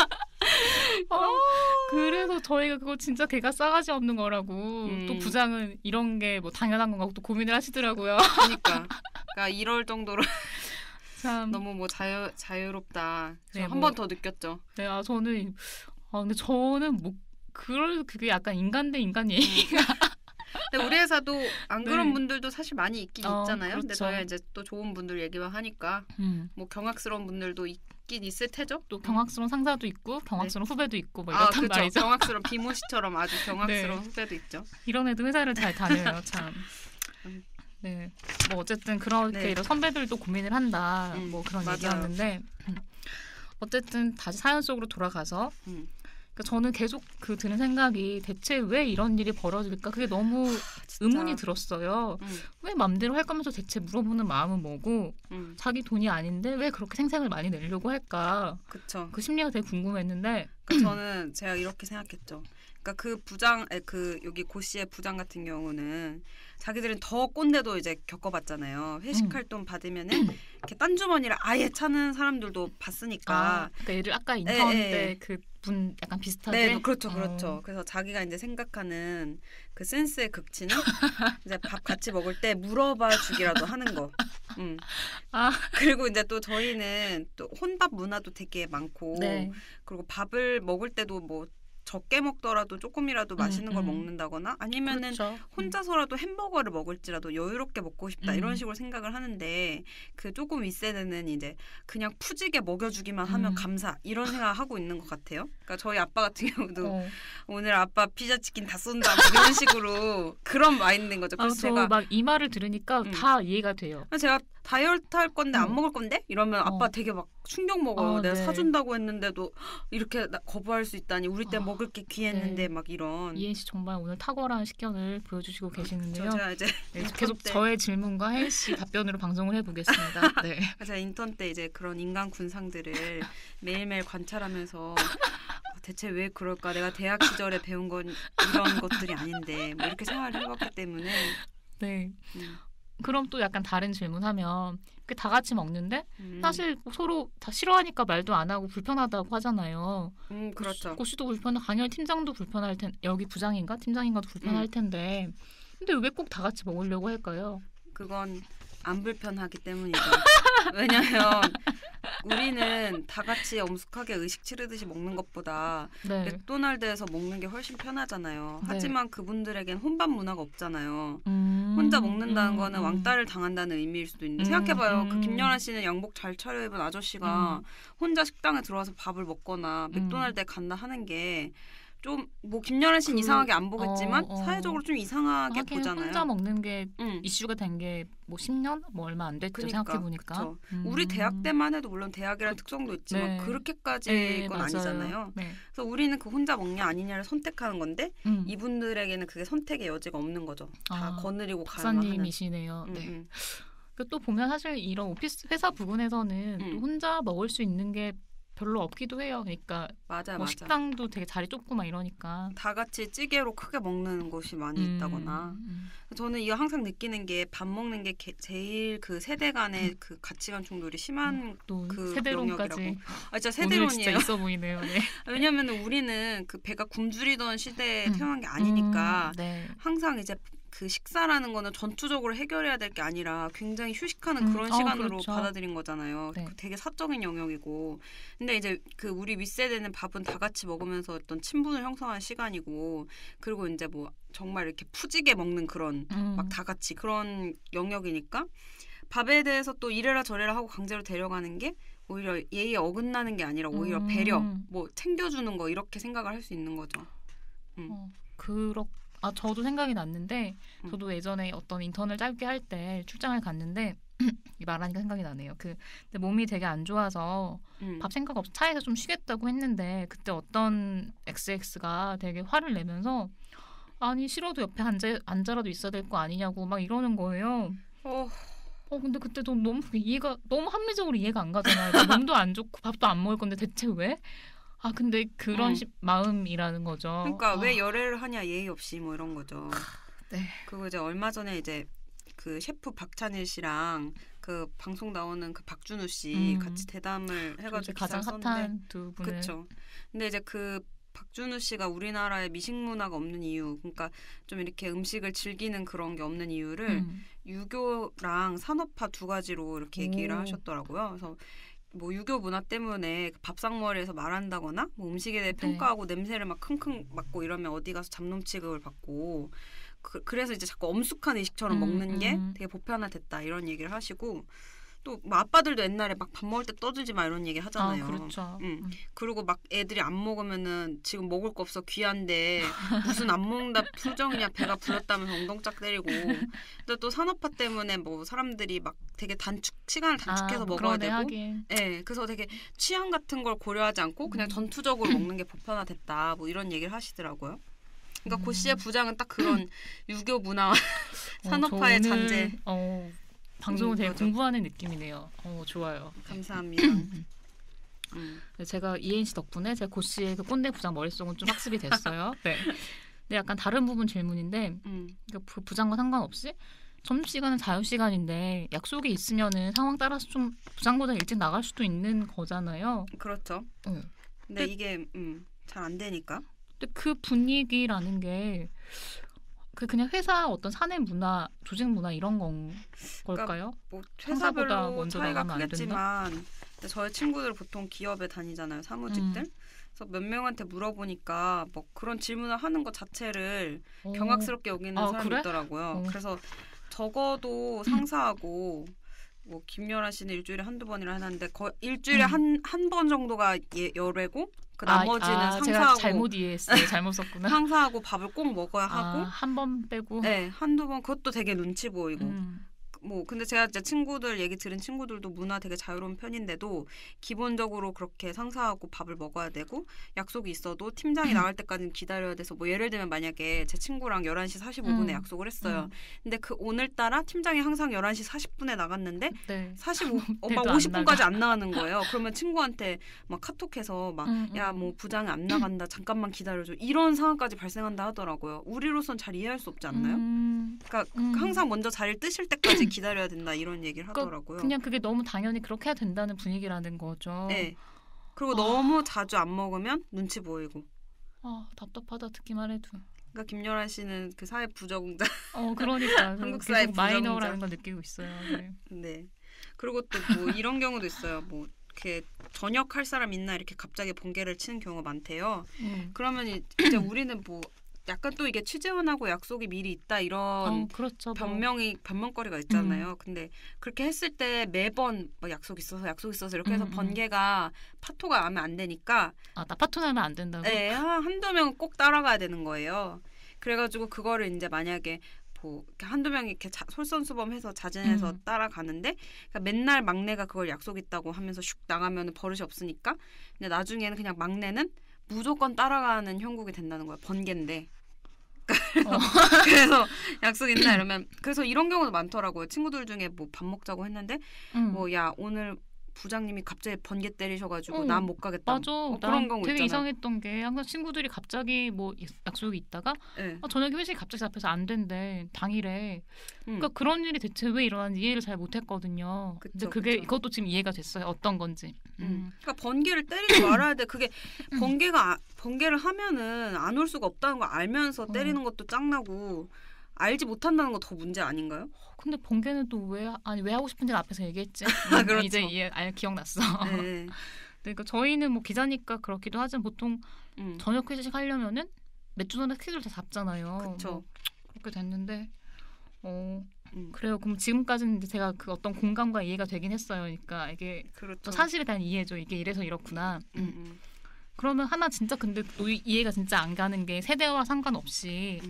어, 그래서 저희가 그거 진짜 개가 싸가지 없는 거라고. 음. 또 부장은 이런 게 뭐 당연한 건가 또 고민을 하시더라고요. 그러니까 그러니까 이럴 정도로 참. 너무 뭐 자유 자유롭다. 네, 한 뭐. 번 더 느꼈죠. 네, 아 저는 아 근데 저는 뭐 그럴 그게 약간 인간 대 인간 얘기가. 근데 우리 회사도 안 그런 네. 분들도 사실 많이 있긴 어, 있잖아요. 근데 그렇죠. 저희가 이제 또 좋은 분들 얘기만 하니까 음. 뭐 경악스러운 분들도 있긴 있을 테죠. 또 경악스러운 상사도 있고 경악스러운 후배도 있고 뭐 아 이렇단 그렇죠. 말이죠. 경악스러운 비모 씨처럼 아주 경악스러운 네. 후배도 있죠. 이런 애도 회사를 잘 다녀요, 참. 음. 네, 뭐 어쨌든 그렇게 네. 이런 선배들도 고민을 한다, 음, 뭐 그런 맞아요. 얘기였는데 어쨌든 다시 사연 속으로 돌아가서 음. 그러니까 저는 계속 그 드는 생각이 대체 왜 이런 일이 벌어질까 그게 너무 진짜. 의문이 들었어요. 음, 왜 맘대로 할 거면서 대체 물어보는 마음은 뭐고 음, 자기 돈이 아닌데 왜 그렇게 생색을 많이 내려고 할까 그쵸. 그 심리가 되게 궁금했는데 그러니까 저는 제가 이렇게 생각했죠. 그러니까 그 부장, 아니, 그 여기 고 씨의 부장 같은 경우는 자기들은 더 꼰대도 이제 겪어봤잖아요. 회식할 돈 받으면은 이렇게 딴 주머니를 아예 차는 사람들도 봤으니까. 아, 그러니까 예를 아까 인턴 네, 때 그 분 약간 비슷하게. 네, 그렇죠, 어. 그렇죠. 그래서 자기가 이제 생각하는 그 센스의 극치는 이제 밥 같이 먹을 때 물어봐 주기라도 하는 거. 음. 아. 그리고 이제 또 저희는 또 혼밥 문화도 되게 많고, 네. 그리고 밥을 먹을 때도 뭐 적게 먹더라도 조금이라도 맛있는 음, 걸 음. 먹는다거나 아니면은 그렇죠. 혼자서라도 햄버거를 먹을지라도 여유롭게 먹고 싶다 음. 이런 식으로 생각을 하는데 그 조금 윗세대는 이제 그냥 푸지게 먹여주기만 하면 음. 감사 이런 생각을 하고 있는 것 같아요. 그러니까 저희 아빠 같은 경우도 어. 오늘 아빠 피자 치킨 다 쏜다 뭐 이런 식으로 그런 마인드인 거죠. 아, 그래서 제가 저 막 이 말을 들으니까 음. 다 이해가 돼요. 그래서 제가 다이어트 할 건데 안 어. 먹을 건데 이러면 아빠 어. 되게 막 충격 먹어요. 어, 내가 네. 사준다고 했는데도 이렇게 나- 거부할 수 있다니 우리 때 아, 먹을 게 귀했는데 네. 막 이런. 이엔 씨 정말 오늘 탁월한 식견을 보여주시고 계시는데요. 저 제가 이제 네, 인턴 계속 때- 저의 질문과 혜인 씨 답변으로 방송을 해보겠습니다. 네. 제가 인턴 때 이제 그런 인간 군상들을 매일매일 관찰하면서 어, 대체 왜 그럴까? 내가 대학 시절에 배운 건 이런 것들이 아닌데 뭐 이렇게 생활을 해봤기 때문에 네. 음, 그럼 또 약간 다른 질문하면 그 다 같이 먹는데 음, 사실 서로 다 싫어하니까 말도 안 하고 불편하다고 하잖아요. 음 그렇죠. 고씨도 불편하, 당연히 팀장도 불편할 텐, 여기 부장인가 팀장인가도 불편할 음. 텐데 근데 왜 꼭 다 같이 먹으려고 할까요? 그건 안 불편하기 때문이죠. 왜냐면 우리는 다 같이 엄숙하게 의식 치르듯이 먹는 것보다 네. 맥도날드에서 먹는 게 훨씬 편하잖아요. 네. 하지만 그분들에겐 혼밥 문화가 없잖아요. 음, 혼자 먹는다는 음, 거는 음. 왕따를 당한다는 의미일 수도 있는데 음, 생각해봐요. 음. 그 김연아 씨는 양복 잘 차려입은 아저씨가 음. 혼자 식당에 들어와서 밥을 먹거나 맥도날드에 간다 하는 게 좀 뭐 김연아 씨는 그, 이상하게 안 보겠지만 어, 어. 사회적으로 좀 이상하게 하긴 보잖아요. 혼자 먹는 게 응. 이슈가 된 게 뭐 십 년? 뭐 얼마 안 됐죠. 그러니까, 생각해보니까. 그쵸. 음. 우리 대학 때만 해도 물론 대학이라는 특성도 있지만 네. 그렇게까지 네, 건 맞아요. 아니잖아요. 네. 그래서 우리는 그 혼자 먹냐 아니냐를 선택하는 건데 음. 이분들에게는 그게 선택의 여지가 없는 거죠. 다 아, 거느리고 가야만 하는. 박사님이시네요. 음, 네. 음. 그 또 보면 사실 이런 오피스 회사 부분에서는 음. 또 혼자 먹을 수 있는 게 별로 없기도 해요. 그러니까 맞아 뭐 맞아. 식당도 되게 자리 좁고 막 이러니까. 다 같이 찌개로 크게 먹는 곳이 많이 음, 있다거나. 음. 저는 이거 항상 느끼는 게 밥 먹는 게 게- 제일 그 세대 간의 그 가치관 충돌이 심한 또 그 세대론까지 영역이라고. 아 진짜 오늘 진짜 세대론이에요. 있어 보이네요. 네. 왜냐면 우리는 그 배가 굶주리던 시대에 음. 태어난 게 아니니까 음, 네. 항상 이제 그 식사라는 거는 전투적으로 해결해야 될 게 아니라 굉장히 휴식하는 음, 그런 어, 시간으로 그렇죠. 받아들인 거잖아요. 네. 그 되게 사적인 영역이고. 근데 이제 그 우리 윗세대는 밥은 다 같이 먹으면서 어떤 친분을 형성하는 시간이고 그리고 이제 뭐 정말 이렇게 푸지게 먹는 그런 음. 막 다 같이 그런 영역이니까 밥에 대해서 또 이래라 저래라 하고 강제로 데려가는 게 오히려 예의에 어긋나는 게 아니라 오히려 음. 배려, 뭐 챙겨주는 거 이렇게 생각을 할 수 있는 거죠. 음. 어, 그렇. 아 저도 생각이 났는데 음. 저도 예전에 어떤 인턴을 짧게 할 때 출장을 갔는데 이 말하니까 생각이 나네요. 그 근데 몸이 되게 안 좋아서 음. 밥 생각 없이 차에서 좀 쉬겠다고 했는데 그때 어떤 엑스엑스가 되게 화를 내면서 아니 싫어도 옆에 앉아 앉아라도 있어야 될 거 아니냐고 막 이러는 거예요. 어, 어 근데 그때 너 너무 그게 이해가 너무 합리적으로 이해가 안 가잖아요. 나 몸도 안 좋고 밥도 안 먹을 건데 대체 왜? 아 근데 그런 음. 시, 마음이라는 거죠. 그러니까 아, 왜 열애를 하냐 예의 없이 뭐 이런 거죠. 네. 그리고 이제 얼마 전에 이제 그 셰프 박찬일 씨랑 그 방송 나오는 그 박준우 씨 음. 같이 대담을 이제 해가지고 가장 기사를 썼는데 핫한 두 분을 그렇죠. 근데 이제 그 박준우 씨가 우리나라에 미식 문화가 없는 이유, 그러니까 좀 이렇게 음식을 즐기는 그런 게 없는 이유를 음. 유교랑 산업화 두 가지로 이렇게 얘기를 오. 하셨더라고요. 그래서 뭐 유교 문화 때문에 그 밥상머리에서 말한다거나 뭐 음식에 대해 네. 평가하고 냄새를 막 킁킁 맡고 이러면 어디 가서 잡놈 취급을 받고 그, 그래서 이제 자꾸 엄숙한 의식처럼 음, 먹는 게 음. 되게 보편화됐다 이런 얘기를 하시고 또 뭐 아빠들도 옛날에 막 밥 먹을 때 떠들지 마 이런 얘기 하잖아요. 아 그렇죠. 음. 음. 그리고 막 애들이 안 먹으면은 지금 먹을 거 없어 귀한데 무슨 안 먹는다 표정이냐 배가 불렀다면서 엉덩짝 때리고 근데 또 산업화 때문에 뭐 사람들이 막 되게 단축 시간을 단축해서 아, 뭐 먹어야 그러네, 되고 하긴. 예, 그래서 되게 취향 같은 걸 고려하지 않고 그냥 음. 전투적으로 먹는 게 보편화됐다 뭐 이런 얘기를 하시더라고요. 그러니까 음. 고 씨의 부장은 딱 그런 유교 문화 어, 산업화의 저 오늘, 잔재. 어, 방송을 음, 되게 맞아. 공부하는 느낌이네요. 어, 좋아요. 감사합니다. 음. 제가 이혜인 씨 덕분에 제가 고 씨의 그 꼰대 부장 머릿속은 좀 학습이 됐어요. 네. 근데 약간 다른 부분 질문인데 음. 그러니까 부- 부장과 상관없이 점심시간은 자유시간인데 약속이 있으면은 상황 따라서 좀 부장보다 일찍 나갈 수도 있는 거잖아요. 그렇죠. 어. 근데 근데- 이게 음, 잘 안 되니까. 근데 그 분위기라는 게 그 그냥 회사 어떤 사내 문화, 조직 문화 이런 건 걸까요? 뭐 상사보다 회사별로 먼저 차이가 나가면 안 크겠지만 근데 저희 친구들 보통 기업에 다니잖아요. 사무직들. 음. 그래서 몇 명한테 물어보니까 뭐 그런 질문을 하는 것 자체를 어. 경악스럽게 여기는 아, 사람이 그래? 있더라고요. 어. 그래서 적어도 상사하고 뭐 김연아 씨는 일주일에 한두 번이라 하는데 거, 일주일에 음. 한 한 번 정도가 예, 열애고 그 아, 나머지는 아, 제가 상사하고 잘못 이해했어요. 잘못 썼구나. 상사하고 밥을 꼭 먹어야 하고 아, 한 번 빼고. 네, 한두 번 그것도 되게 눈치 보이고 음. 뭐 근데 제가 제 친구들 얘기 들은 친구들도 문화 되게 자유로운 편인데도 기본적으로 그렇게 상사하고 밥을 먹어야 되고 약속이 있어도 팀장이 나갈 때까지는 기다려야 돼서 뭐 예를 들면 만약에 제 친구랑 열한 시 사십오 분에 음. 약속을 했어요. 음. 근데 그 오늘따라 팀장이 항상 열한 시 사십 분에 나갔는데 네. 사십오 어, 막 그래도 안 오십 분까지 안 나가는 거예요. 그러면 친구한테 막 카톡해서 막 음, 음. 야 뭐 부장이 안 나간다 잠깐만 기다려줘 이런 상황까지 발생한다 하더라고요. 우리로선 잘 이해할 수 없지 않나요? 음. 그러니까 음. 항상 먼저 자리를 뜨실 때까지 기다려야 된다 이런 얘기를 그러니까 하더라고요. 그냥 그게 너무 당연히 그렇게 해야 된다는 분위기라는 거죠. 네. 그리고 아. 너무 자주 안 먹으면 눈치 보이고. 아, 답답하다 듣기만 해도. 그러니까 김연아 씨는 그 사회 부적응자. 어, 그러니까 한국 계속 사회 마이너라는 걸 느끼고 있어요. 네. 네. 그리고 또 뭐 이런 경우도 있어요. 뭐 이렇게 저녁 할 사람 있나 이렇게 갑자기 번개를 치는 경우가 많대요. 음. 그러면 이- 이제 우리는 뭐 약간 또 이게 취재원하고 약속이 미리 있다 이런 어, 그렇죠. 뭐. 변명이 변명거리가 있잖아요. 근데 그렇게 했을 때 매번 뭐 약속 있어서 약속 있어서 이렇게 해서 음, 음. 번개가 파토가 나면 안 되니까 아, 나 파토 나면 안 된다고. 네, 한- 한두 명은 꼭 따라가야 되는 거예요. 그래가지고 그거를 이제 만약에 뭐 이렇게 한두 명이 이렇게 자, 솔선수범해서 자진해서 음. 따라가는데 그러니까 맨날 막내가 그걸 약속 있다고 하면서 슉 나가면 버릇이 없으니까 근데 나중에는 그냥 막내는 무조건 따라가는 형국이 된다는 거예요. 번개인데. 어. 그래서 약속 있나 이러면 그래서 이런 경우도 많더라고요. 친구들 중에 뭐 밥 먹자고 했는데 음. 뭐 야 오늘 부장님이 갑자기 번개 때리셔가지고 어, 난 못 가겠다. 맞아. 뭐 난 그런 경우 되게 있잖아요. 이상했던 게 항상 친구들이 갑자기 뭐 약속이 있다가 네. 아, 저녁에 회식이 갑자기 잡혀서 안 된대. 당일에. 음. 그러니까 그런 일이 대체 왜 일어나는지 이해를 잘 못했거든요. 그쵸, 근데 그게 그쵸. 이것도 지금 이해가 됐어요. 어떤 건지. 음. 음. 그러니까 번개를 때리지 말아야 돼. 그게 번개가 아- 번개를 하면은 안 올 수가 없다는 걸 알면서 어. 때리는 것도 짱나고 알지 못한다는 거 더 문제 아닌가요? 근데 번개는 또 왜 아니 왜 하고 싶은지 앞에서 얘기했지. 아, 그렇죠. 이제 이해 알 기억났어. 네. 그러니까 저희는 뭐 기자니까 그렇기도 하지만 보통 음. 저녁 회식 하려면은 몇 주 전에 스케줄 다 잡잖아요. 그쵸. 뭐 그렇게 됐는데 어 음. 그래요. 그럼 지금까지는 이제 제가 그 어떤 공감과 이해가 되긴 했어요. 그러니까 이게 그렇죠. 또 사실에 대한 이해죠. 이게 이래서 이렇구나. 음, 음. 그러면 하나 진짜 근데 또 이- 이해가 진짜 안 가는 게 세대와 상관없이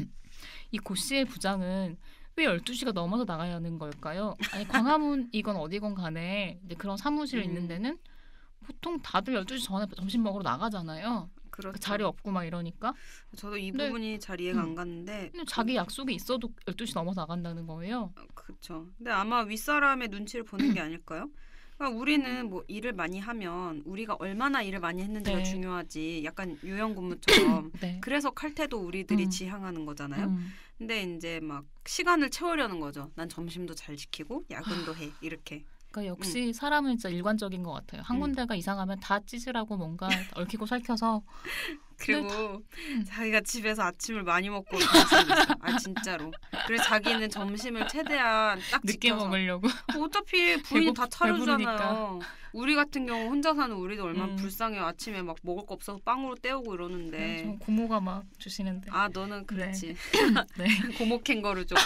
이 고 씨의 부장은 왜 열두 시가 넘어서 나가야 하는 걸까요? 아니 광화문이건 어디건 간에 이제 그런 사무실 음. 있는 데는 보통 다들 열두 시 전에 점심 먹으러 나가잖아요. 그렇죠. 자리 없고 막 이러니까. 저도 이 근데, 부분이 잘 이해가 음. 안 갔는데 자기 약속이 있어도 열두 시 넘어서 나간다는 거예요. 그렇죠. 근데 아마 윗사람의 눈치를 보는 게 아닐까요? 그러니까 우리는 뭐 일을 많이 하면 우리가 얼마나 일을 많이 했는지가 네. 중요하지. 약간 요양근무처럼. 네. 그래서 칼퇴도 우리들이 음. 지향하는 거잖아요. 음. 근데 이제 막 시간을 채우려는 거죠. 난 점심도 잘 지키고 야근도 해. 이렇게. 그러니까 역시 사람은 진짜 일관적인 것 같아요. 한 음. 군데가 이상하면 다 찌질하고 뭔가 얽히고 설켜서 그리고 음. 자기가 집에서 아침을 많이 먹고 점심을 있어. 아 진짜로. 그래서 자기는 점심을 최대한 딱 늦게 지켜서. 먹으려고. 어차피 부인이 배고- 다 차려주잖아요. 배부르니까. 우리 같은 경우 혼자 사는 우리도 얼마나 음. 불쌍해요. 아침에 막 먹을 거 없어서 빵으로 때우고 이러는데. 네, 저 고모가 막 주시는데. 아 너는 그렇지. 네. 고모 캥거루 좀.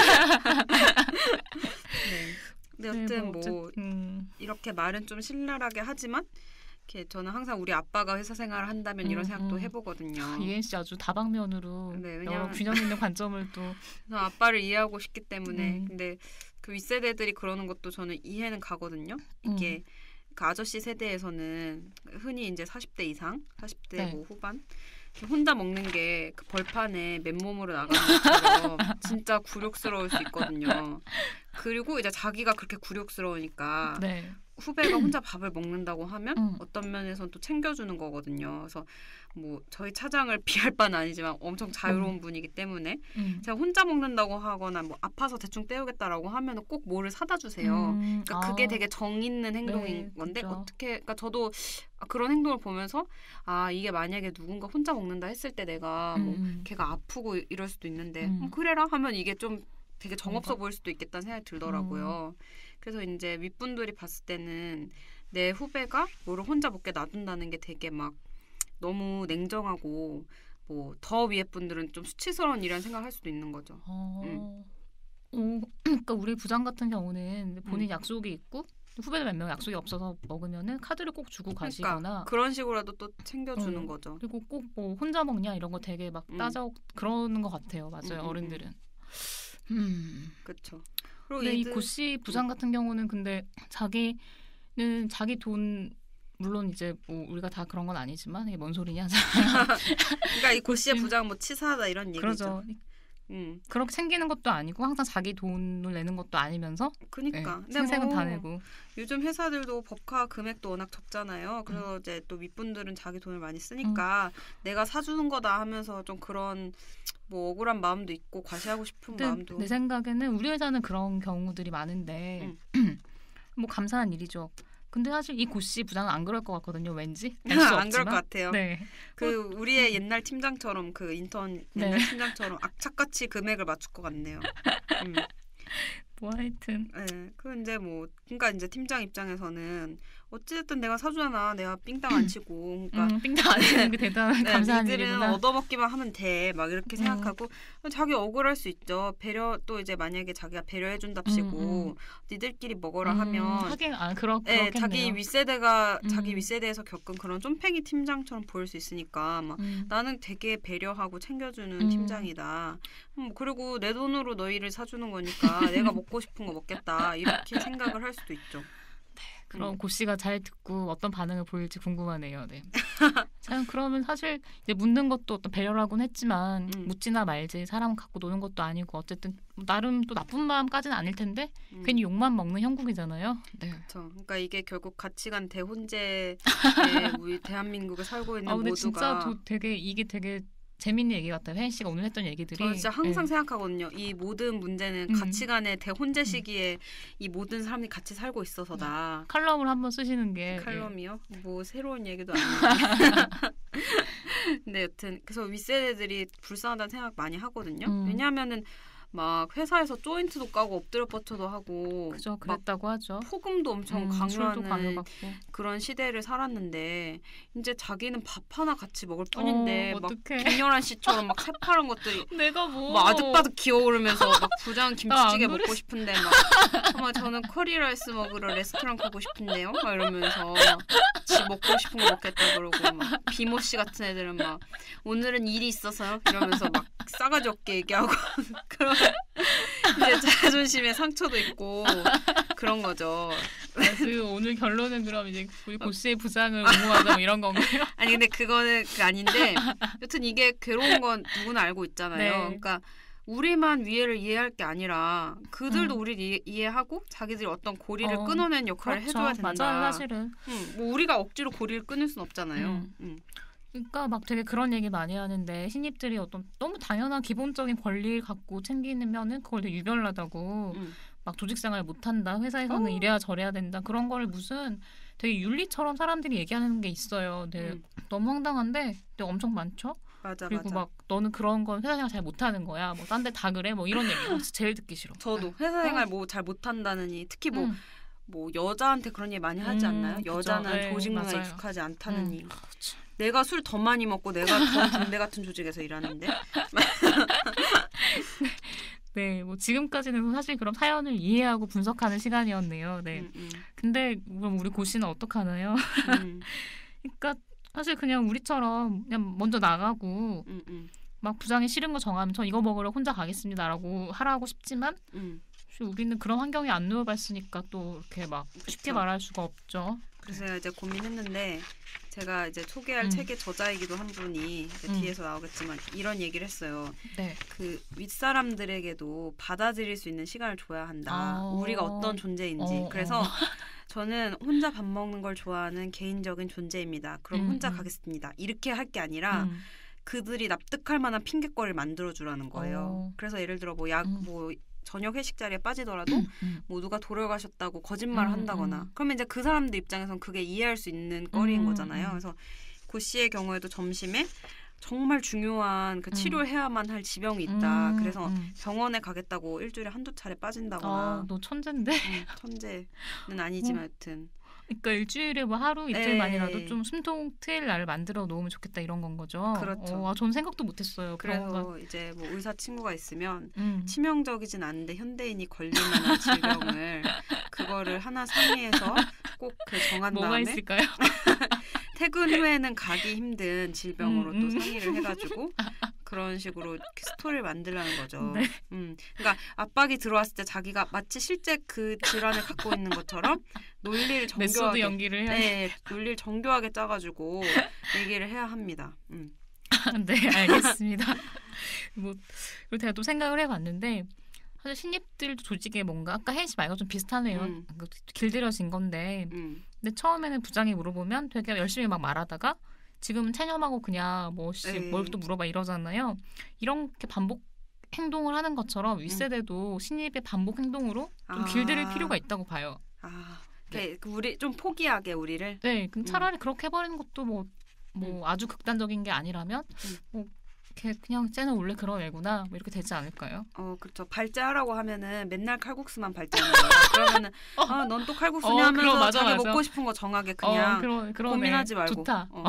네. 근데 네, 여튼 뭐 뭐 어쨌- 음. 이렇게 말은 좀 신랄하게 하지만 이렇게 저는 항상 우리 아빠가 회사 생활을 한다면 이런 음, 생각도 음. 해보거든요. 이혜인 씨 아주 다방면으로 네, 여러 왜냐면- 균형 있는 관점을 또 그래서 아빠를 이해하고 싶기 때문에 음. 근데 그 윗세대들이 그러는 것도 저는 이해는 가거든요. 이게 음. 그 아저씨 세대에서는 흔히 이제 사십 대 이상, 사십 대 네. 뭐 후반 혼자 먹는 게 그 벌판에 맨몸으로 나가는 것처럼 진짜 굴욕스러울 수 있거든요. 그리고 이제 자기가 그렇게 굴욕스러우니까 네. 후배가 혼자 밥을 먹는다고 하면 음. 어떤 면에서는 또 챙겨주는 거거든요. 그래서 뭐 저희 차장을 비할 바는 아니지만 엄청 자유로운 음. 분이기 때문에 음. 제가 혼자 먹는다고 하거나 뭐 아파서 대충 때우겠다라고 하면 꼭 뭐를 사다 주세요. 음. 그러니까 그게 아. 되게 정 있는 행동인 네, 건데 그죠. 어떻게 그러니까 저도 그런 행동을 보면서 아 이게 만약에 누군가 혼자 먹는다 했을 때 내가 뭐 음. 걔가 아프고 이럴 수도 있는데 음. 음, 그래라 하면 이게 좀 되게 정없어 뭔가- 보일 수도 있겠다는 생각이 들더라고요. 그래서 이제 윗분들이 봤을 때는 내 후배가 뭐를 혼자 먹게 놔둔다는 게 되게 막 너무 냉정하고 뭐 더 위에 분들은 좀 수치스러운 일이라는 생각을 할 수도 있는 거죠. 어. 오, 그러니까 우리 부장 같은 경우는 본인 음. 약속이 있고 후배들 몇 명 약속이 없어서 먹으면은 카드를 꼭 주고 가시거나 그러니까 그런 식으로라도 또 챙겨주는 음. 거죠. 그리고 꼭 뭐 혼자 먹냐 이런 거 되게 막 음. 따져 그러는 것 같아요. 맞아요. 음, 음, 어른들은. 음. 그렇죠. 그리고 근데 이 이들- 고씨 부장 같은 경우는 근데 자기는 자기 돈 물론 이제 뭐 우리가 다 그런 건 아니지만 이게 뭔 소리냐. 그러니까 이 고씨의 고씨- 부장 뭐 치사하다 이런 얘기죠. 그러죠. 음, 그렇게 생기는 것도 아니고 항상 자기 돈을 내는 것도 아니면서 그니까. 네, 근데 생색은 뭐 다 내고. 요즘 회사들도 법카 금액도 워낙 적잖아요. 음. 그래서 이제 또 윗분들은 자기 돈을 많이 쓰니까 내가 사주는 거다 하면서 좀 그런 뭐 억울한 마음도 있고 과시하고 싶은 근데 마음도. 내 생각에는 우리 회사는 그런 경우들이 많은데 뭐 감사한 일이죠. 근데 사실 이 고씨 부장은 안 그럴 것 같거든요. 왠지 알 수 안 그럴 것 없지만. 같아요. 네. 그 우리의 옛날 팀장처럼 그 인턴 옛날 네. 팀장처럼 악착같이 금액을 맞출 것 같네요. 음. 뭐 하여튼 네, 그 이제 뭐 그러니까 이제 팀장 입장에서는 어찌됐든 내가 사주잖아. 내가 삥땅 안 치고. 그러니까 음, 삥땅 안 치는 게 대단한 네, 감사한 니들은 일이구나. 얻어먹기만 하면 돼. 막 이렇게 음. 생각하고 자기 억울할 수 있죠. 배려 또 이제 만약에 자기가 배려해준답시고 음, 음. 니들끼리 먹어라 음, 하면 하긴 아 그렇 네, 그렇겠네요. 자기 윗세대가 음. 자기 윗세대에서 겪은 그런 쫌팽이 팀장처럼 보일 수 있으니까 막 음. 나는 되게 배려하고 챙겨주는 음. 팀장이다. 음, 그리고 내 돈으로 너희를 사주는 거니까 내가 먹고 싶은 거 먹겠다. 이렇게 생각을 할 수도 있죠. 그럼 음. 고 씨가 잘 듣고 어떤 반응을 보일지 궁금하네요. 네. 자, 그러면 사실 이제 묻는 것도 어떤 배려라고는 했지만 음. 묻지나 말지 사람 갖고 노는 것도 아니고 어쨌든 나름 또 나쁜 마음까지는 아닐 텐데 음. 괜히 욕만 먹는 형국이잖아요. 네. 그렇죠. 그러니까 이게 결국 가치관 대혼제에 우리 대한민국에 살고 있는 아 근데 모두가 진짜 저 되게 이게 되게 재밌는 얘기 같아요. 혜인 씨가 오늘 했던 얘기들이. 저는 진짜 항상 네. 생각하거든요. 이 모든 문제는 음. 가치관의 대혼제 시기에 이 모든 사람이 같이 살고 있어서다. 칼럼을 한번 쓰시는 게 칼럼이요? 뭐 새로운 얘기도 아니고. 근데 여튼 그래서 윗세대들이 불쌍하다는 생각 많이 하거든요. 음. 왜냐하면은 막 회사에서 조인트도 까고 엎드려 뻗쳐도 하고 그죠 막 그랬다고 하죠. 폭음도 엄청 음, 술도 강요하는 강요받고. 그런 시대를 살았는데 이제 자기는 밥 하나 같이 먹을 뿐인데 어, 막 어떡해. 김연아 씨처럼 막 새파란 것들이 내가 뭐 뭐 아득바득 기어오르면서 막 부장 김치찌개 안 먹고 그랬어. 싶은데 막 아마 저는 커리라이스 먹으러 레스토랑 가고 싶은데요 막 이러면서 지 먹고 싶은 거 먹겠다 그러고 막 비모 씨 같은 애들은 막 오늘은 일이 있어서요 이러면서 막 싸가지 없게 얘기하고 그런 이제 자존심에 상처도 있고 그런 거죠. 그 오늘 결론은 그럼 이제 우리 고 씨의 부장을 옹호하자 뭐 이런 건가요? 아니 근데 그거는 그 아닌데 여튼 이게 괴로운 건 누구나 알고 있잖아요. 네. 그러니까 우리만 위해를 이해할 게 아니라 그들도 음. 우리를 이해, 이해하고 자기들이 어떤 고리를 어, 끊어낸 역할을 그렇죠. 해줘야 된다. 맞아요, 사실은. 음, 뭐 우리가 억지로 고리를 끊을 순 없잖아요. 음. 음. 그러니까 막 되게 그런 얘기 많이 하는데 신입들이 어떤 너무 당연한 기본적인 권리를 갖고 챙기면은 그걸 되게 유별나다고 음. 막 조직생활 못한다. 회사에서는 어. 이래야 저래야 된다. 그런 걸 무슨 되게 윤리처럼 사람들이 얘기하는 게 있어요. 되게 음. 너무 황당한데 근데 엄청 많죠. 맞아 그리고 맞아. 막 너는 그런 건 회사 생활 잘 못하는 거야. 뭐 딴 데 다 그래. 뭐 이런 얘기 진짜 제일 듣기 싫어. 저도 회사 생활 뭐 잘 못한다느니 특히 뭐 음. 뭐 여자한테 그런 얘기 많이 하지 음, 않나요? 그죠. 여자는 네, 조직 문화에 맞아요. 익숙하지 않다느니. 음. 그렇죠. 내가 술 더 많이 먹고 내가 더 군대 같은 조직에서 일하는데. 네, 뭐 지금까지는 사실 그럼 사연을 이해하고 분석하는 시간이었네요. 네. 음, 음, 근데 그럼 우리 고 씨는 어떡하나요? 음, 그러니까 사실 그냥 우리처럼 그냥 먼저 나가고 음, 음, 막 부장이 싫은 거 정하면 저 이거 먹으러 혼자 가겠습니다라고 하라고 싶지만 음. 사실 우리는 그런 환경에 안 누워봤으니까 또 이렇게 막 쉽게 그쵸. 말할 수가 없죠. 그래서 제가 이제 고민했는데 제가 이제 소개할 음. 책의 저자이기도 한 분이 이제 음. 뒤에서 나오겠지만 이런 얘기를 했어요. 네. 그 윗사람들에게도 받아들일 수 있는 시간을 줘야 한다. 아. 우리가 어떤 존재인지. 어, 그래서 어. 저는 혼자 밥 먹는 걸 좋아하는 개인적인 존재입니다. 그럼 음, 혼자 음. 가겠습니다. 이렇게 할 게 아니라 음. 그들이 납득할 만한 핑계거리를 만들어주라는 거예요. 어. 그래서 예를 들어 뭐 약, 음. 뭐 저녁 회식 자리에 빠지더라도 음. 뭐 누가 돌아가셨다고 거짓말을 음, 한다거나 음. 그러면 이제 그 사람들 입장에선 그게 이해할 수 있는 거리인 음, 거잖아요. 음. 그래서 고 씨의 경우에도 점심에 정말 중요한 그 음. 치료해야만 할 지병이 있다. 음, 그래서 음. 병원에 가겠다고 일주일에 한두 차례 빠진다거나 아, 너 천재인데? 음, 천재는 아니지만 여튼 그러니까 일주일에 뭐 하루 네. 이틀만이라도 좀 숨통 트일 날을 만들어 놓으면 좋겠다 이런 건 거죠. 그렇죠. 어, 아, 전 생각도 못했어요. 그래서 병원가. 이제 뭐 의사 친구가 있으면 음. 치명적이진 않은데 현대인이 걸릴 만한 질병을 그거를 하나 상의해서 꼭 그 정한 뭐가 다음에 있을까요? 퇴근 후에는 가기 힘든 질병으로 음, 음. 또 상의를 해가지고 그런 식으로 이렇게 스토리를 만들라는 거죠. 네. 음, 그러니까 압박이 들어왔을 때 자기가 마치 실제 그 질환을 갖고 있는 것처럼 논리를 메소드 정교하게, 연기를 해야 네, 논리를 정교하게 짜가지고 얘기를 해야 합니다. 음. 네, 알겠습니다. 뭐 그리고 제가 또 생각을 해봤는데 사실 신입들도 조직에 뭔가 아까 혜인 씨 말과 좀 비슷하네요. 음. 그 길들여진 건데 음. 근데 처음에는 부장이 물어보면 되게 열심히 막 말하다가 지금은 체념하고 그냥 뭐씨 에이. 뭘 또 물어봐 이러잖아요. 이렇게 반복 행동을 하는 것처럼 윗세대도 신입의 반복 행동으로 좀 아. 길들일 필요가 있다고 봐요. 아, 네. 우리 좀 포기하게 우리를. 네, 그럼 차라리 그렇게 해버리는 것도 뭐, 뭐 아주 극단적인 게 아니라면 음. 뭐 이렇게 그냥 쟤는 원래 그런 애구나 뭐 이렇게 되지 않을까요? 어, 그렇죠. 발제하라고 하면은 맨날 칼국수만 발제하는 거예요. 그러면은 어. 아, 넌 또 칼국수냐 어, 하면서 그럼 맞아, 자기 맞아. 먹고 싶은 거 정하게 그냥 어, 그러, 그러네. 고민하지 말고. 좋다. 어.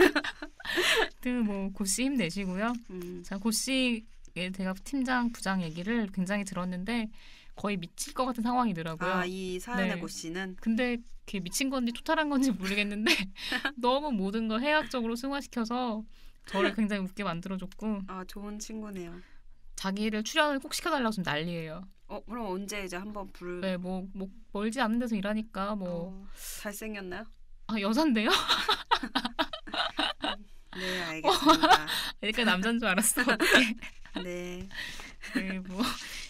하여튼 뭐 고씨 힘내시고요. 음. 자, 고씨의 대학 팀장 부장 얘기를 굉장히 들었는데 거의 미칠 것 같은 상황이더라고요. 아, 이 사연의 네. 고 씨는 근데 그게 미친 건지 토탈한 건지 모르겠는데 너무 모든 걸 해학적으로 승화시켜서 저를 굉장히 웃게 만들어줬고 아, 좋은 친구네요. 자기를 출연을 꼭 시켜달라고 지금 난리예요. 어, 그럼 언제 이제 한번 부를 네, 뭐, 뭐 멀지 않은 데서 일하니까 뭐 어, 잘생겼나요? 아, 여잔데요? 네, 알겠습니다. 그러니까 남자인 줄 알았어. 어떡해. 네. 네, 뭐.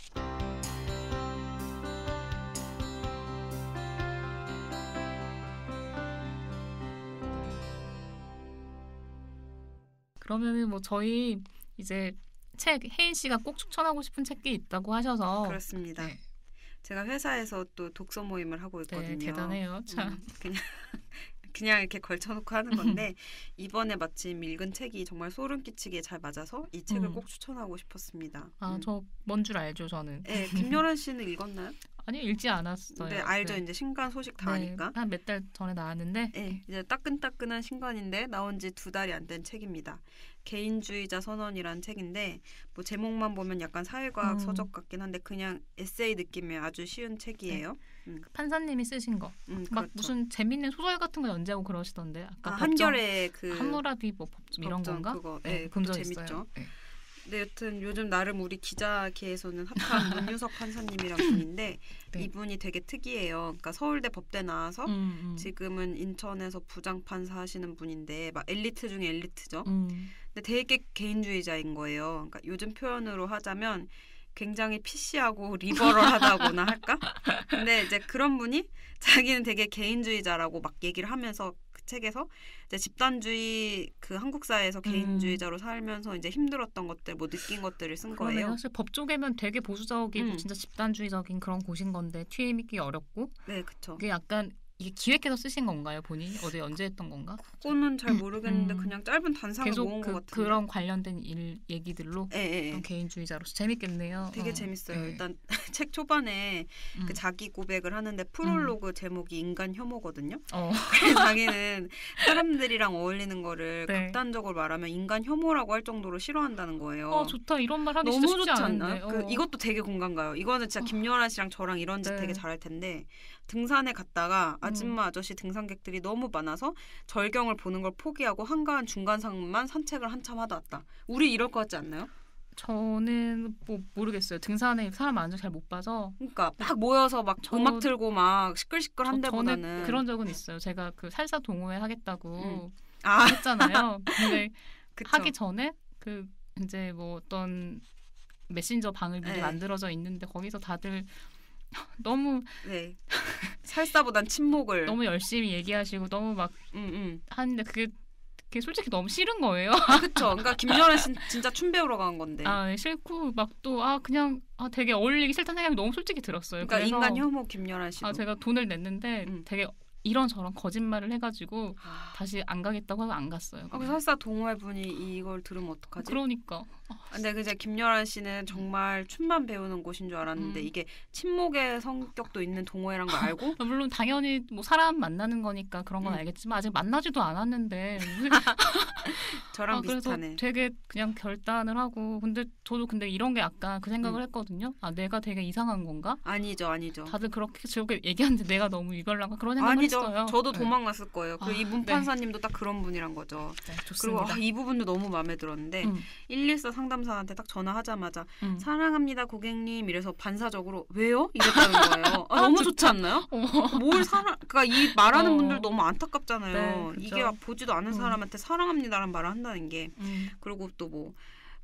그러면은 뭐 저희 이제 책 혜인 씨가 꼭 추천하고 싶은 책이 있다고 하셔서 그렇습니다. 네. 제가 회사에서 또 독서 모임을 하고 있거든요. 네, 대단해요. 참. 음, 그냥 그냥 이렇게 걸쳐놓고 하는 건데 이번에 마침 읽은 책이 정말 소름 끼치게 잘 맞아서 이 책을 음. 꼭 추천하고 싶었습니다. 아, 음. 저 뭔 줄 알죠, 저는. 네, 김여란 씨는 읽었나요? 아니, 읽지 않았어요. 네, 알죠. 네. 이제 신간 소식 다 아니까. 한 몇 달 전에 나왔는데 네, 이제 따끈따끈한 신간인데 나온 지 두 달이 안 된 책입니다. 개인주의자 선언이라는 책인데 뭐 제목만 보면 약간 사회과학 음. 서적 같긴 한데 그냥 에세이 느낌의 아주 쉬운 책이에요. 음, 판사님이 쓰신 거. 음, 막 그렇죠. 무슨 재밌는 소설 같은 거 연재하고 그러시던데. 아까 아, 법정, 한결의 그 함무라비 뭐 법정 이런 법정 건가? 그거. 네, 네, 본 적 그것도 있어요. 재밌죠. 네. 네, 여튼 요즘 나름 우리 기자계에서는 핫한 문유석 판사님이란 분인데 네. 이분이 되게 특이해요. 그러니까 서울대 법대 나와서 음, 음. 지금은 인천에서 부장판사 하시는 분인데 막 엘리트 중에 엘리트죠. 음. 근데 되게 개인주의자인 거예요. 그러니까 요즘 표현으로 하자면 굉장히 피시하고 리버럴하다고나 할까? 근데 이제 그런 분이 자기는 되게 개인주의자라고 막 얘기를 하면서 그 책에서 이제 집단주의 그 한국 사회에서 음. 개인주의자로 살면서 이제 힘들었던 것들, 뭐 느낀 것들을 쓴 거예요. 그러네요. 사실 법 쪽에면 되게 보수적이고 음. 진짜 집단주의적인 그런 곳인 건데 티엠 있기 어렵고. 네, 그렇죠. 그게 약간 이게 기획해서 쓰신 건가요, 본인이? 어디 연재했던 건가? 그거는 잘 모르겠는데 음. 그냥 짧은 단상을 모은 그, 것 같은데. 그런 관련된 일 얘기들로 네, 네, 네. 개인주의자로서 재밌겠네요. 되게 어. 재밌어요. 네. 일단 책 초반에 음. 그 자기 고백을 하는데 프롤로그 음. 제목이 인간 혐오거든요. 어. 그래서 자기는 사람들이랑 어울리는 거를 네. 극단적으로 말하면 인간 혐오라고 할 정도로 싫어한다는 거예요. 어, 좋다. 이런 말 하기 너무 진짜 쉽지 좋지 않은데. 않나요? 그, 어. 이것도 되게 공감 가요. 이거는 진짜 김연아 씨랑 저랑 이런 짓 네. 되게 잘할 텐데 등산에 갔다가 아줌마 아저씨 등산객들이 너무 많아서 절경을 보는 걸 포기하고 한가한 중간상만 산책을 한참 하다 왔다. 우리 이럴 것 같지 않나요? 저는 뭐 모르겠어요. 등산에 사람 많은 줄 잘 못 봐서. 그러니까 막 모여서 막 저, 음악 틀고 막 시끌시끌한 데보다는. 저는 그런 적은 있어요. 제가 그 살사 동호회 하겠다고 음. 아. 했잖아요. 근데 하기 전에 그 이제 뭐 어떤 메신저 방을 미리 네. 만들어져 있는데 거기서 다들 너무 네. 살사보단 침묵을 너무 열심히 얘기하시고 너무 막 음, 음. 하는데 그게, 그게 솔직히 너무 싫은 거예요. 그렇죠. 그러니까 김연아 씨 진짜 춤 배우러 간 건데. 아, 네, 싫고 막 또 아 그냥 아 되게 어울리기 싫다는 생각이 너무 솔직히 들었어요. 그러니까 그래서 인간 혐오 김연아 씨도. 아 제가 돈을 냈는데 음. 되게 이런저런 거짓말을 해가지고 아. 다시 안 가겠다고 해서 안 갔어요. 아, 그 설사 동호회 분이 이걸 들으면 어떡하지? 그러니까. 근데 이제 김연아 씨는 정말 춤만 배우는 곳인 줄 알았는데 음. 이게 침묵의 성격도 있는 동호회란 걸 알고? 물론 당연히 뭐 사람 만나는 거니까 그런 건 음. 알겠지만 아직 만나지도 않았는데. 저랑 아, 비슷하네. 그래서 되게 그냥 결단을 하고 근데 저도 근데 이런 게 약간 그 생각을 음. 했거든요. 아 내가 되게 이상한 건가? 아니죠, 아니죠. 다들 그렇게 즐겁게 얘기하는데 내가 너무 유별난가 그런 생각을 아니죠. 했어요. 저도 네. 도망갔을 거예요. 그리고 아, 이 문판사님도 네. 딱 그런 분이란 거죠. 네, 그리고 좋습니다. 아, 이 부분도 너무 마음에 들었는데 음. 일일사 상담사한테 딱 전화하자마자 음. 사랑합니다 고객님 이래서 반사적으로 왜요? 이랬다는 거예요. 아, 너무 좋지 않나요? 어. 뭘 사랑? 그러니까 이 말하는 어. 분들 너무 안타깝잖아요. 네, 그쵸. 이게 보지도 않은 음. 사람한테 사랑합니다라는 말을 한다는 게 음. 그리고 또 뭐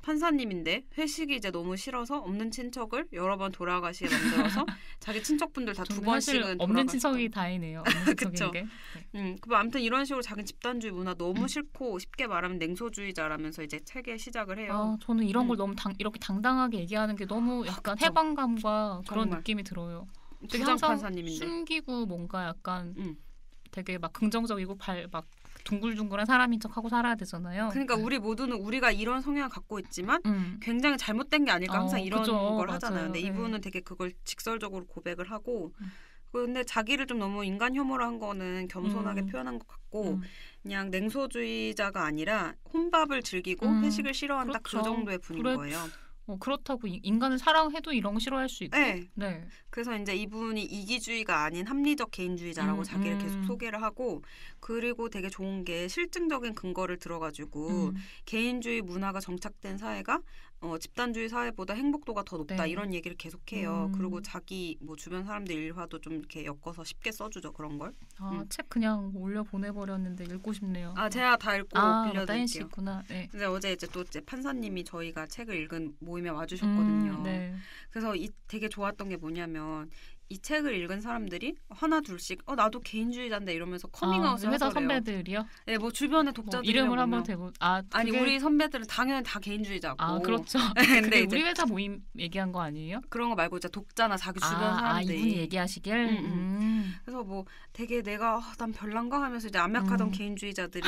판사님인데 회식이 이제 너무 싫어서 없는 친척을 여러 번 돌아가시게 만들어서 자기 친척분들 다 두 번씩은 없는 친척이 다행이네요. 그렇죠. 음, 그 아무튼 이런 식으로 자기 집단주의 문화 너무 음. 싫고 쉽게 말하면 냉소주의자라면서 이제 책에 시작을 해요. 아, 저는 이런 걸 음. 너무 당, 이렇게 당당하게 얘기하는 게 너무 약간 그쵸. 해방감과 그런 정말. 느낌이 들어요. 되게 항상 판사님인데. 숨기고 뭔가 약간 음. 되게 막 긍정적이고 발 막 둥글둥글한 사람인 척하고 살아야 되잖아요. 그러니까 네. 우리 모두는 우리가 이런 성향을 갖고 있지만 음. 굉장히 잘못된 게 아닐까 항상 어, 이런 그죠. 걸 맞아요. 하잖아요. 근데 네. 이분은 되게 그걸 직설적으로 고백을 하고 음. 근데 자기를 좀 너무 인간 혐오로 한 거는 겸손하게 음. 표현한 것 같고 음. 그냥 냉소주의자가 아니라 혼밥을 즐기고 음. 회식을 싫어한다 그렇죠. 그 정도의 분인 그래. 거예요. 뭐 그렇다고 인간을 사랑해도 이런 거 싫어할 수 있고. 네. 네. 그래서 이제 이분이 이기주의가 아닌 합리적 개인주의자라고 음, 자기를 음. 계속 소개를 하고 그리고 되게 좋은 게 실증적인 근거를 들어가지고 음. 개인주의 문화가 정착된 사회가 어, 집단주의 사회보다 행복도가 더 높다 네. 이런 얘기를 계속해요. 음. 그리고 자기 뭐 주변 사람들 일화도 좀 이렇게 엮어서 쉽게 써주죠 그런 걸. 아, 책 음. 그냥 올려 보내버렸는데 읽고 싶네요. 아 제가 다 읽고 아, 빌려드릴게요. 있구나. 네. 근데 어제 이제 또 이제 판사님이 저희가 책을 읽은 모임에 와주셨거든요. 음, 네. 그래서 이 되게 좋았던 게 뭐냐면. 이 책을 읽은 사람들이 하나 둘씩 어 나도 개인주의자인데 이러면서 커밍아웃을 아, 회사 하더래요. 선배들이요? 네, 뭐 주변에 독자들 뭐 이름을 한번 대고 아 그게... 아니 우리 선배들은 당연히 다 개인주의자고. 아 그렇죠. 근데 우리 회사 모임 얘기한 거 아니에요? 그런 거 말고 이제 독자나 자기 주변 아, 사람들이. 아 이분이 얘기하시길. 음, 음. 음. 그래서 뭐 되게 내가 어, 난 별난가 하면서 이제 암약하던 음. 개인주의자들이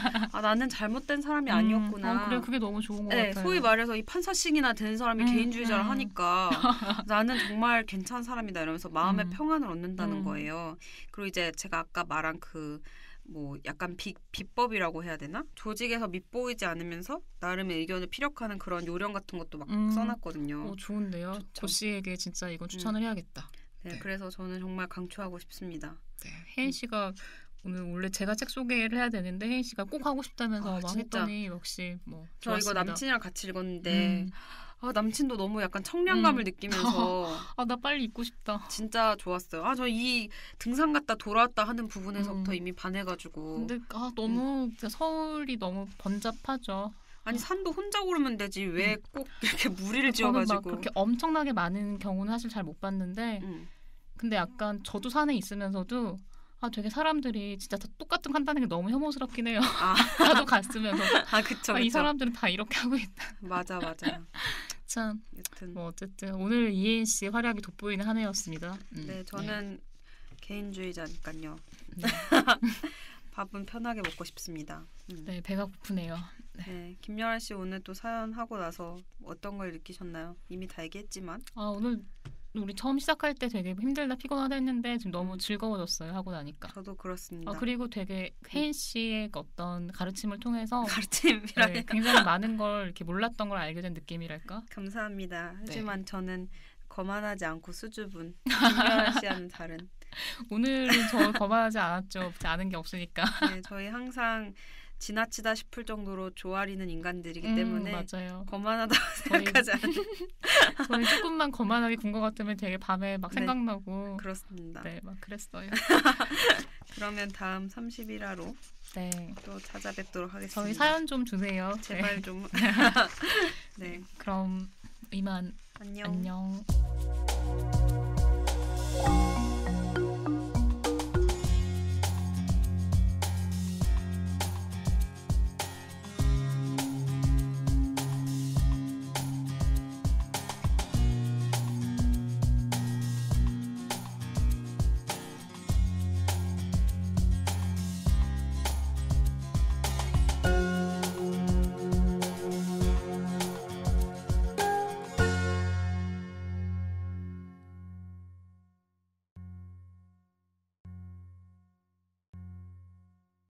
아 나는 잘못된 사람이 아니었구나. 음. 어, 그래 그게 너무 좋은 거 네, 같아요. 소위 말해서 이 판사씩이나 된 사람이 음, 개인주의자를 음. 하니까 나는 정말 괜찮은 사람이다 이러면서 마음의 음. 평안을 얻는다는 음. 거예요. 그리고 이제 제가 아까 말한 그 뭐 약간 비, 비법이라고 해야 되나? 조직에서 밉보이지 않으면서 나름의 의견을 피력하는 그런 요령 같은 것도 막 음. 써놨거든요. 어, 좋은데요. 조 씨에게 진짜 이건 추천을 음. 해야겠다. 네, 네, 그래서 저는 정말 강추하고 싶습니다. 네, 혜인 씨가 오늘 원래 제가 책 소개를 해야 되는데 혜인 씨가 꼭 하고 싶다면서 아, 막 진짜. 했더니 역시 뭐 저 이거 좋았습니다. 남친이랑 같이 읽었는데 음. 아, 남친도 너무 약간 청량감을 음. 느끼면서 아, 나 빨리 읽고 싶다. 진짜 좋았어요. 아, 저 이 등산 갔다 돌아왔다 하는 부분에서부터 음. 이미 반해가지고. 근데 아, 너무 진짜 서울이 너무 번잡하죠. 아니 산도 혼자 오르면 되지 왜 꼭 이렇게 무리를 저는 막 지어가지고. 그렇게 엄청나게 많은 경우는 사실 잘 못 봤는데 음. 근데 약간 저도 산에 있으면서도 아 되게 사람들이 진짜 다 똑같은 거 한다는 게 너무 혐오스럽긴 해요. 아, 나도 갔으면서도 아 그쵸 아, 이 그쵸. 사람들은 다 이렇게 하고 있다. 맞아 맞아. 참 여튼 뭐 어쨌든 오늘 이혜인 씨의 활약이 돋보이는 한 해였습니다. 음, 네 저는 개인주의자니까요. 네. 밥은 편하게 먹고 싶습니다. 음. 네, 배가 고프네요. 네, 김연아 씨 오늘 또 사연 하고 나서 어떤 걸 느끼셨나요? 이미 다 얘기했지만. 아 오늘 우리 처음 시작할 때 되게 힘들다 피곤하다 했는데 지금 너무 즐거워졌어요 하고 나니까. 저도 그렇습니다. 아 그리고 되게 혜인 씨의 어떤 가르침을 통해서 가르침이라 네, 굉장히 많은 걸 이렇게 몰랐던 걸 알게 된 느낌이랄까. 감사합니다. 네. 하지만 저는 거만하지 않고 수줍은 김연아 씨와는 다른. 오늘은 저 거만하지 않았죠. 아는 게 없으니까. 네, 저희 항상 지나치다 싶을 정도로 조아리는 인간들이기 음, 때문에 맞아요. 거만하다고 저희- 생각하지 않는. 저희 조금만 거만하게 군 것 같으면 되게 밤에 막 네. 생각나고 그렇습니다. 네, 막 그랬어요. 그러면 다음 삼십일 화로 네, 또 찾아뵙도록 하겠습니다. 저희 사연 좀 주세요. 제발 네. 좀. 네, 그럼 이만 안녕. 안녕.